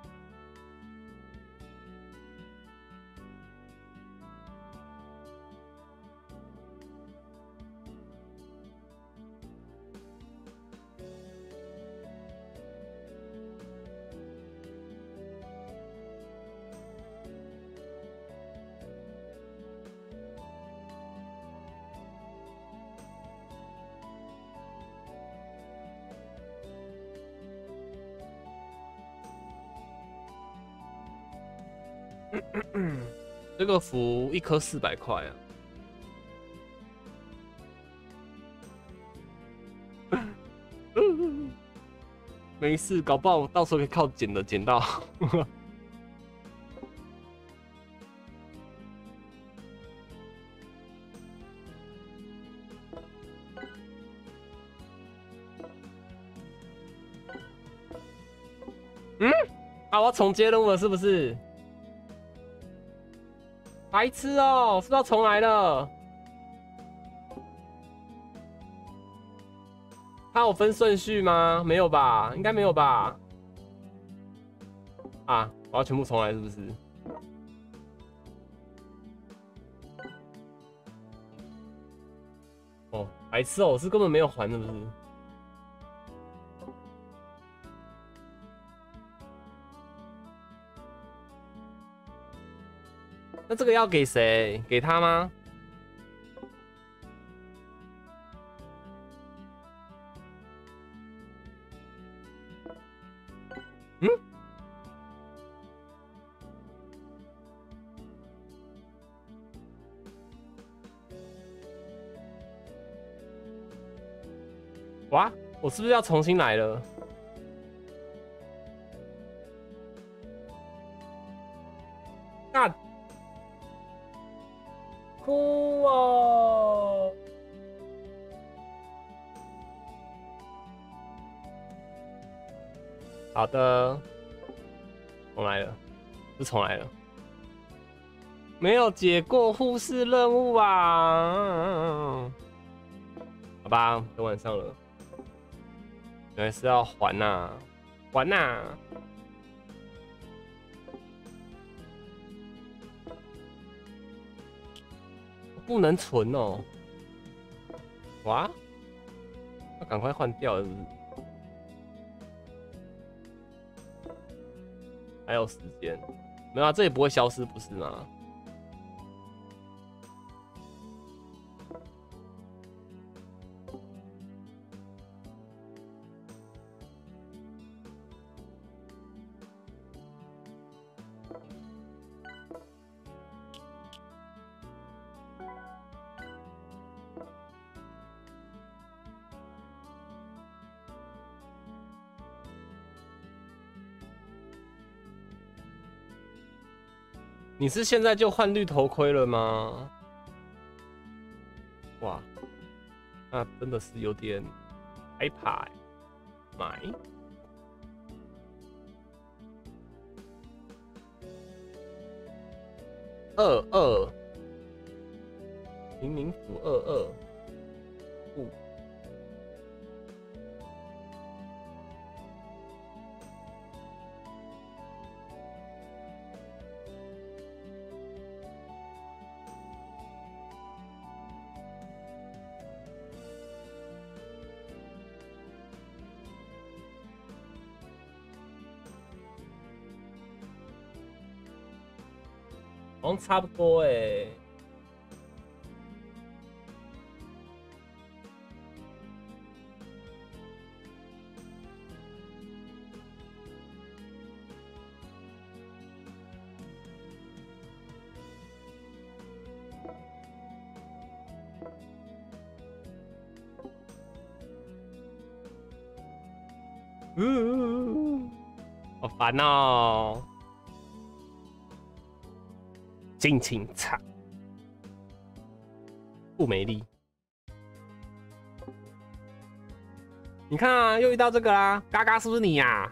Speaker 1: 这个符1颗400块啊！没事，搞不好到时候可以靠捡的捡到。啊，我要重接任务了，是不是？白痴哦，是不是要重来了？它有分顺序吗？没有吧，应该没有吧？啊，我要全部重来是不是？哦，白痴哦，我是根本没有还，是不是？那这个要给谁？给他吗？嗯？哇，我是不是要重新来了？那哭哦！好的，重来了，是重来了。没有解过护士任务啊！好吧，等晚上了，原来是要还呐，还呐！不能存哦！哇，要赶快换掉，是不是？还有时间？没有啊，这也不会消失，不是吗？ 你是现在就换绿头盔了吗？哇，那真的是有点害怕欸。买22，平民府22，不。好像差不多哎。好烦哦。尽情唱，不美丽。你看啊，又遇到这个啦，嘎嘎是不是你呀？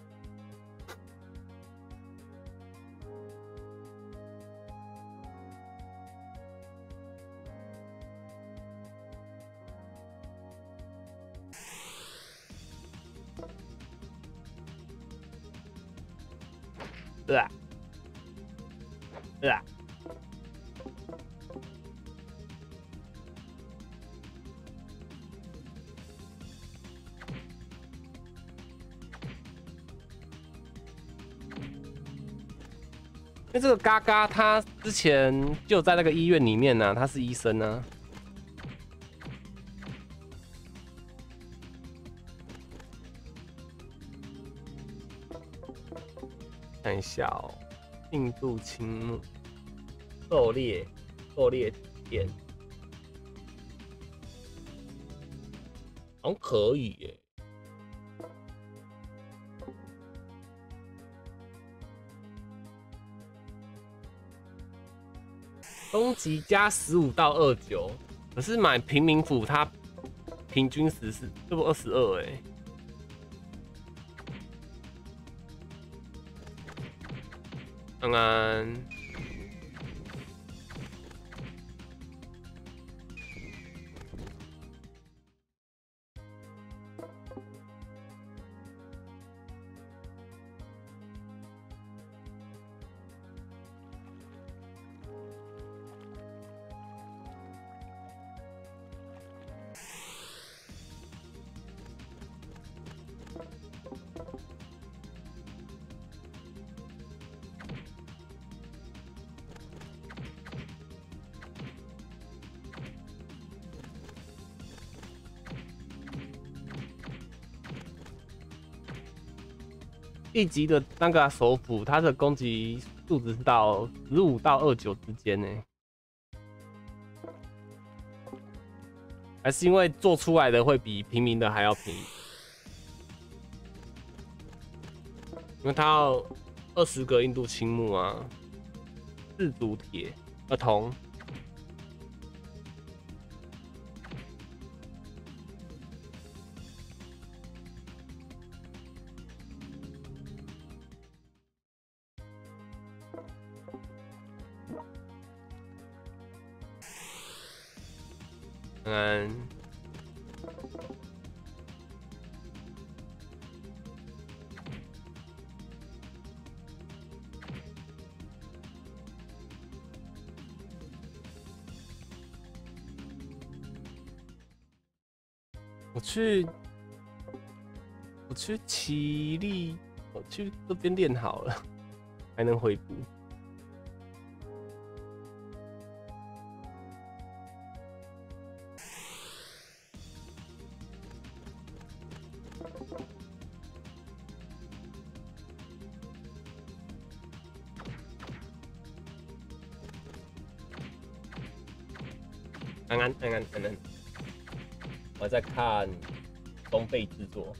Speaker 1: 因为这个嘎嘎他之前就在那个医院里面呢、啊，他是医生呢、啊。看一下哦，印度青木，狩猎店，好像可以耶。终极加15到29，可是买平民府它平均14，这不22哎。安安，一级的那个手斧，它的攻击数值是到15到29之间呢，还是因为做出来的会比平民的还要便宜？因为它要20个印度青木啊，4组铁铜。我去奇力，我去这边练好了，还能回补。安安，我在看装备制作。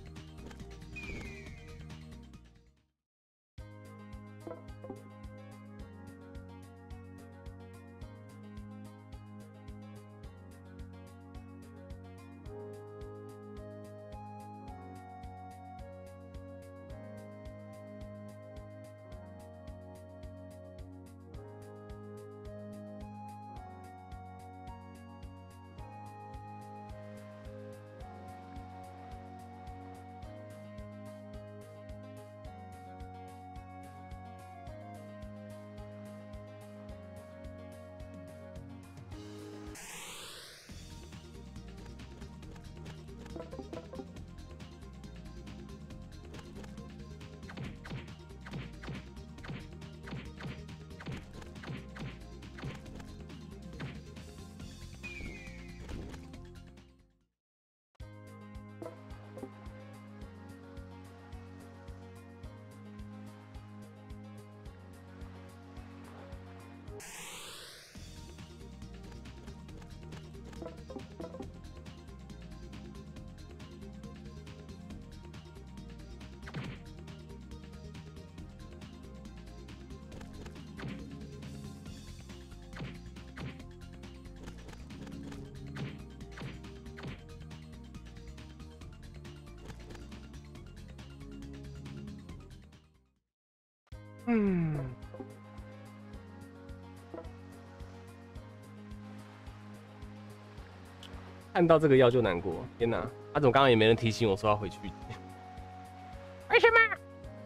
Speaker 1: 看到这个药就难过，天哪！怎么刚刚也没人提醒我说要回去？为什么？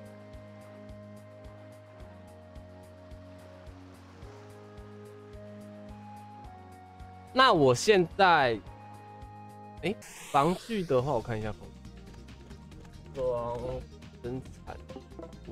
Speaker 1: 那我现在，防具的话，我看一下防具，装生产部，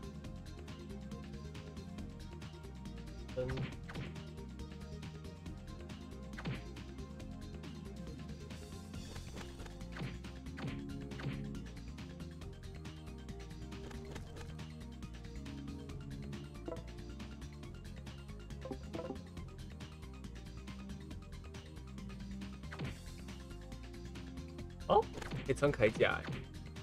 Speaker 1: 哦，可以穿铠甲哎。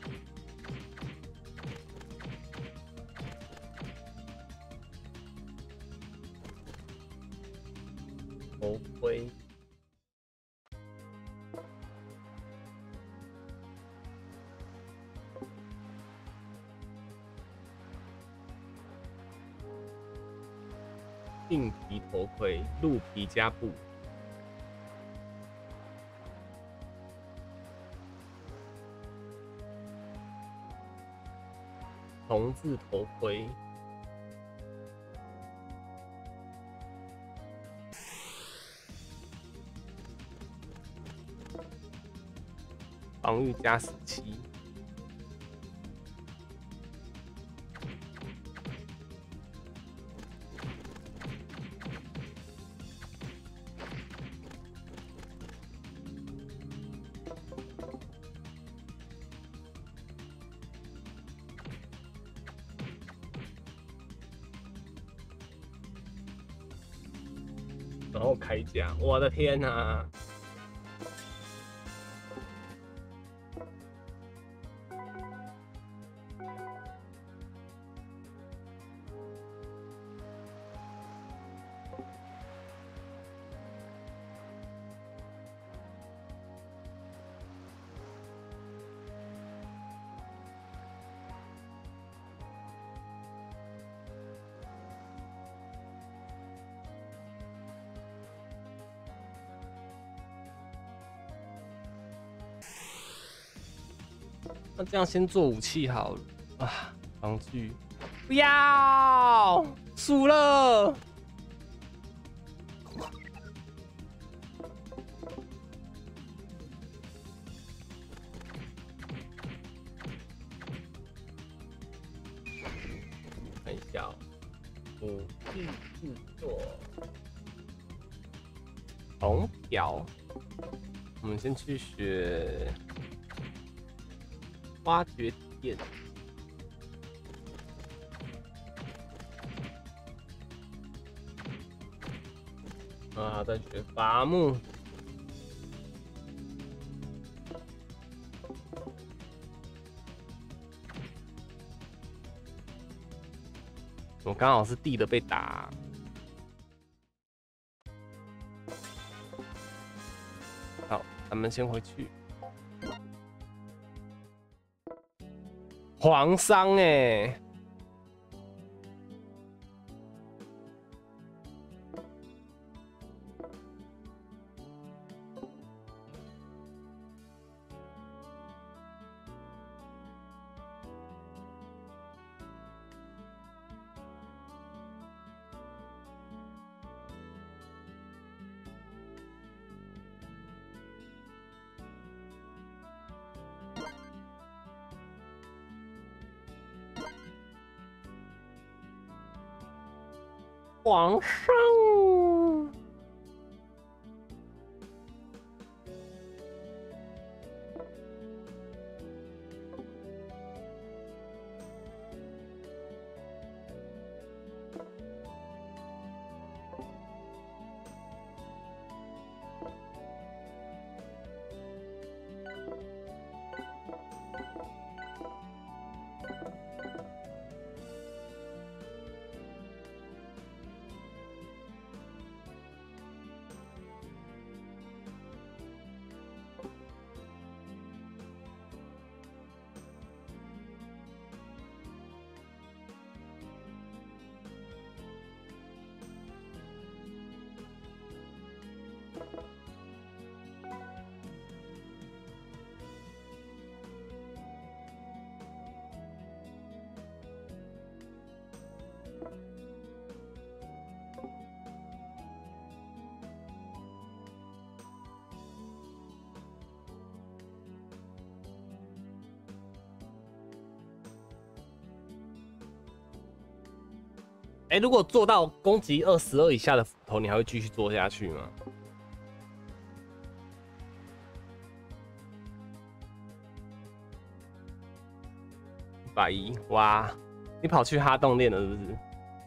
Speaker 1: 头盔。硬皮头盔，鹿皮加布。铜字头盔。防御加17。然后铠甲，我的天哪！那这样先做武器好了啊，防具不要输了。看一下武器制作，铜条，我们先去学。挖掘点，再学伐木。我刚好是地的被打。好，咱们先回去。皇商哎，皇上。 哎，如果做到攻击22以下的斧头，你还会继续做下去吗？110，哇！你跑去哈洞练了是不是？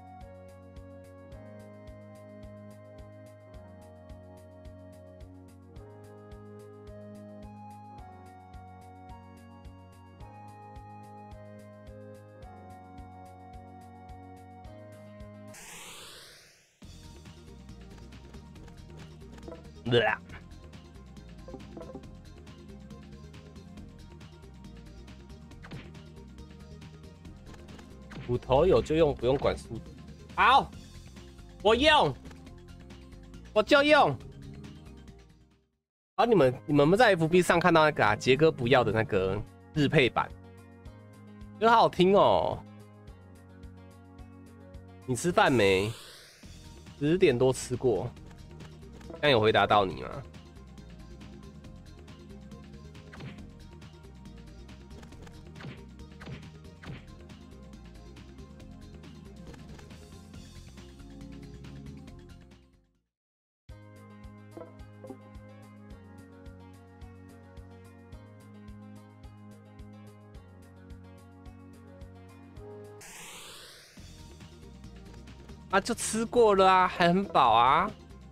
Speaker 1: 斧头有就用，不用管速度。好，我用，我就用。啊，你们有在 FB 上看到那个啊？杰哥不要的那个日配版，觉得好好听哦。你吃饭没？10点多吃过。刚有回答到你吗？啊，就吃过了啊，还很饱啊。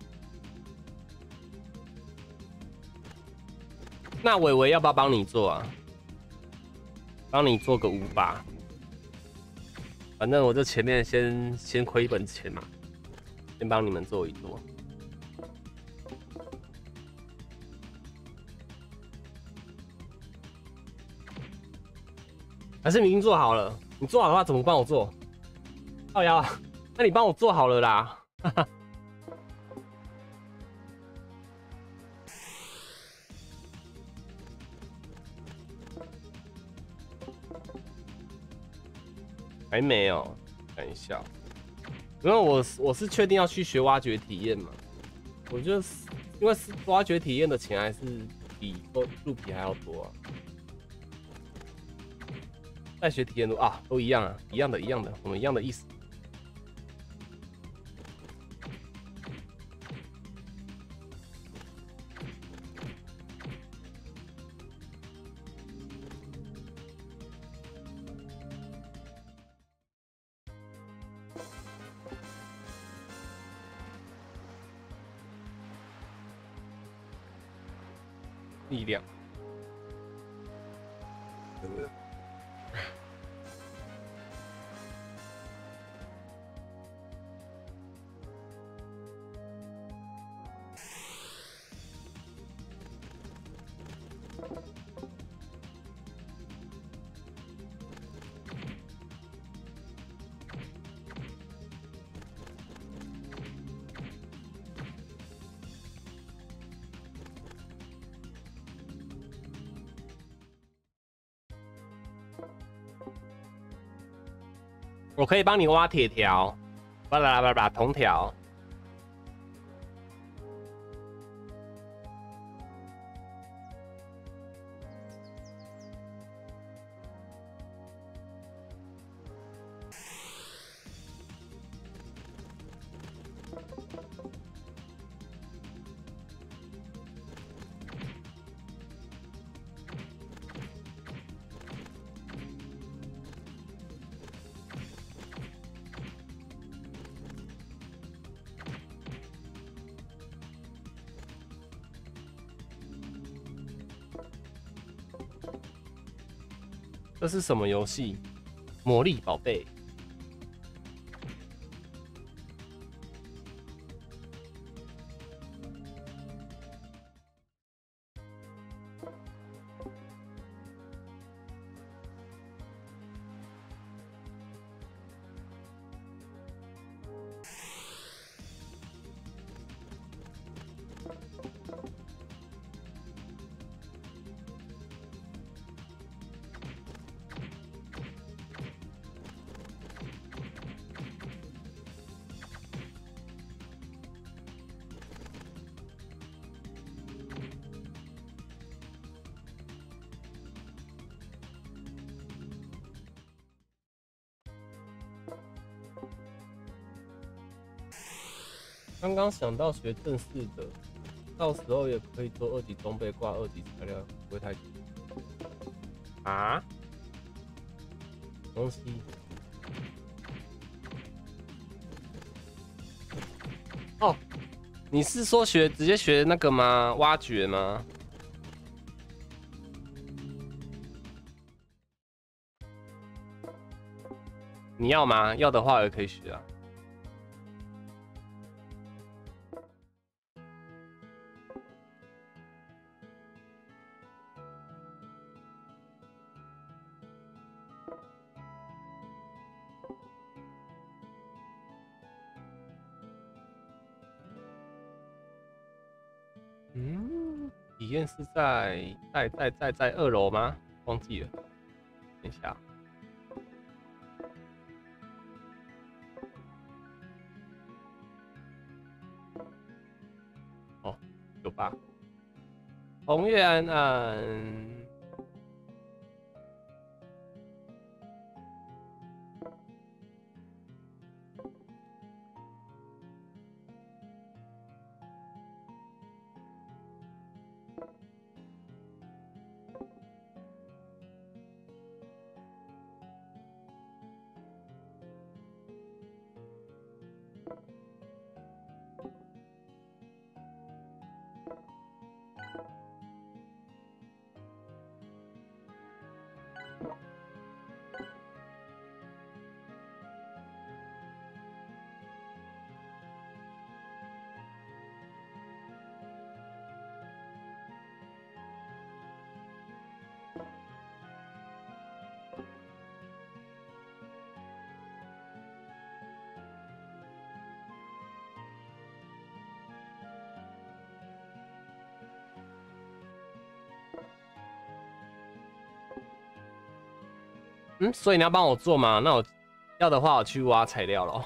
Speaker 1: 那伟伟要不要帮你做啊？帮你做个5把，反正我这前面先亏一本钱嘛，先帮你们做一做。还是你已经做好了？你做好的话怎么帮我做？靠腰啊！那你帮我做好了啦。还没有，看一下。因为我是确定要去学挖掘体验嘛，我觉得因为是挖掘体验的钱还是比入皮还要多啊。在学体验都一样啊，一样的，我们一样的意思。力量。我可以帮你挖铁条，铜条。这是什么游戏？魔力宝贝。 刚刚想到学正式的，到时候也可以做2级装备挂2级材料，不会太低啊？东西。哦，你是说直接学那个吗？挖掘吗？你要吗？要的话也可以学啊。体验是在2楼吗？忘记了，等一下。哦，有吧？红月安安。所以你要帮我做吗？那我要的话，我去挖材料咯。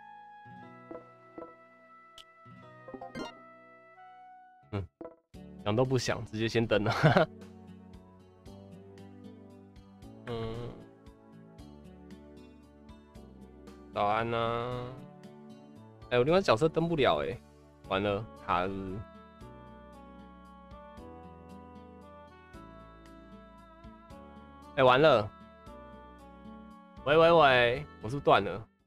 Speaker 1: 想都不想，直接先登了。早安啊！我另外角色登不了完了卡了。完了。喂，我是不是断了？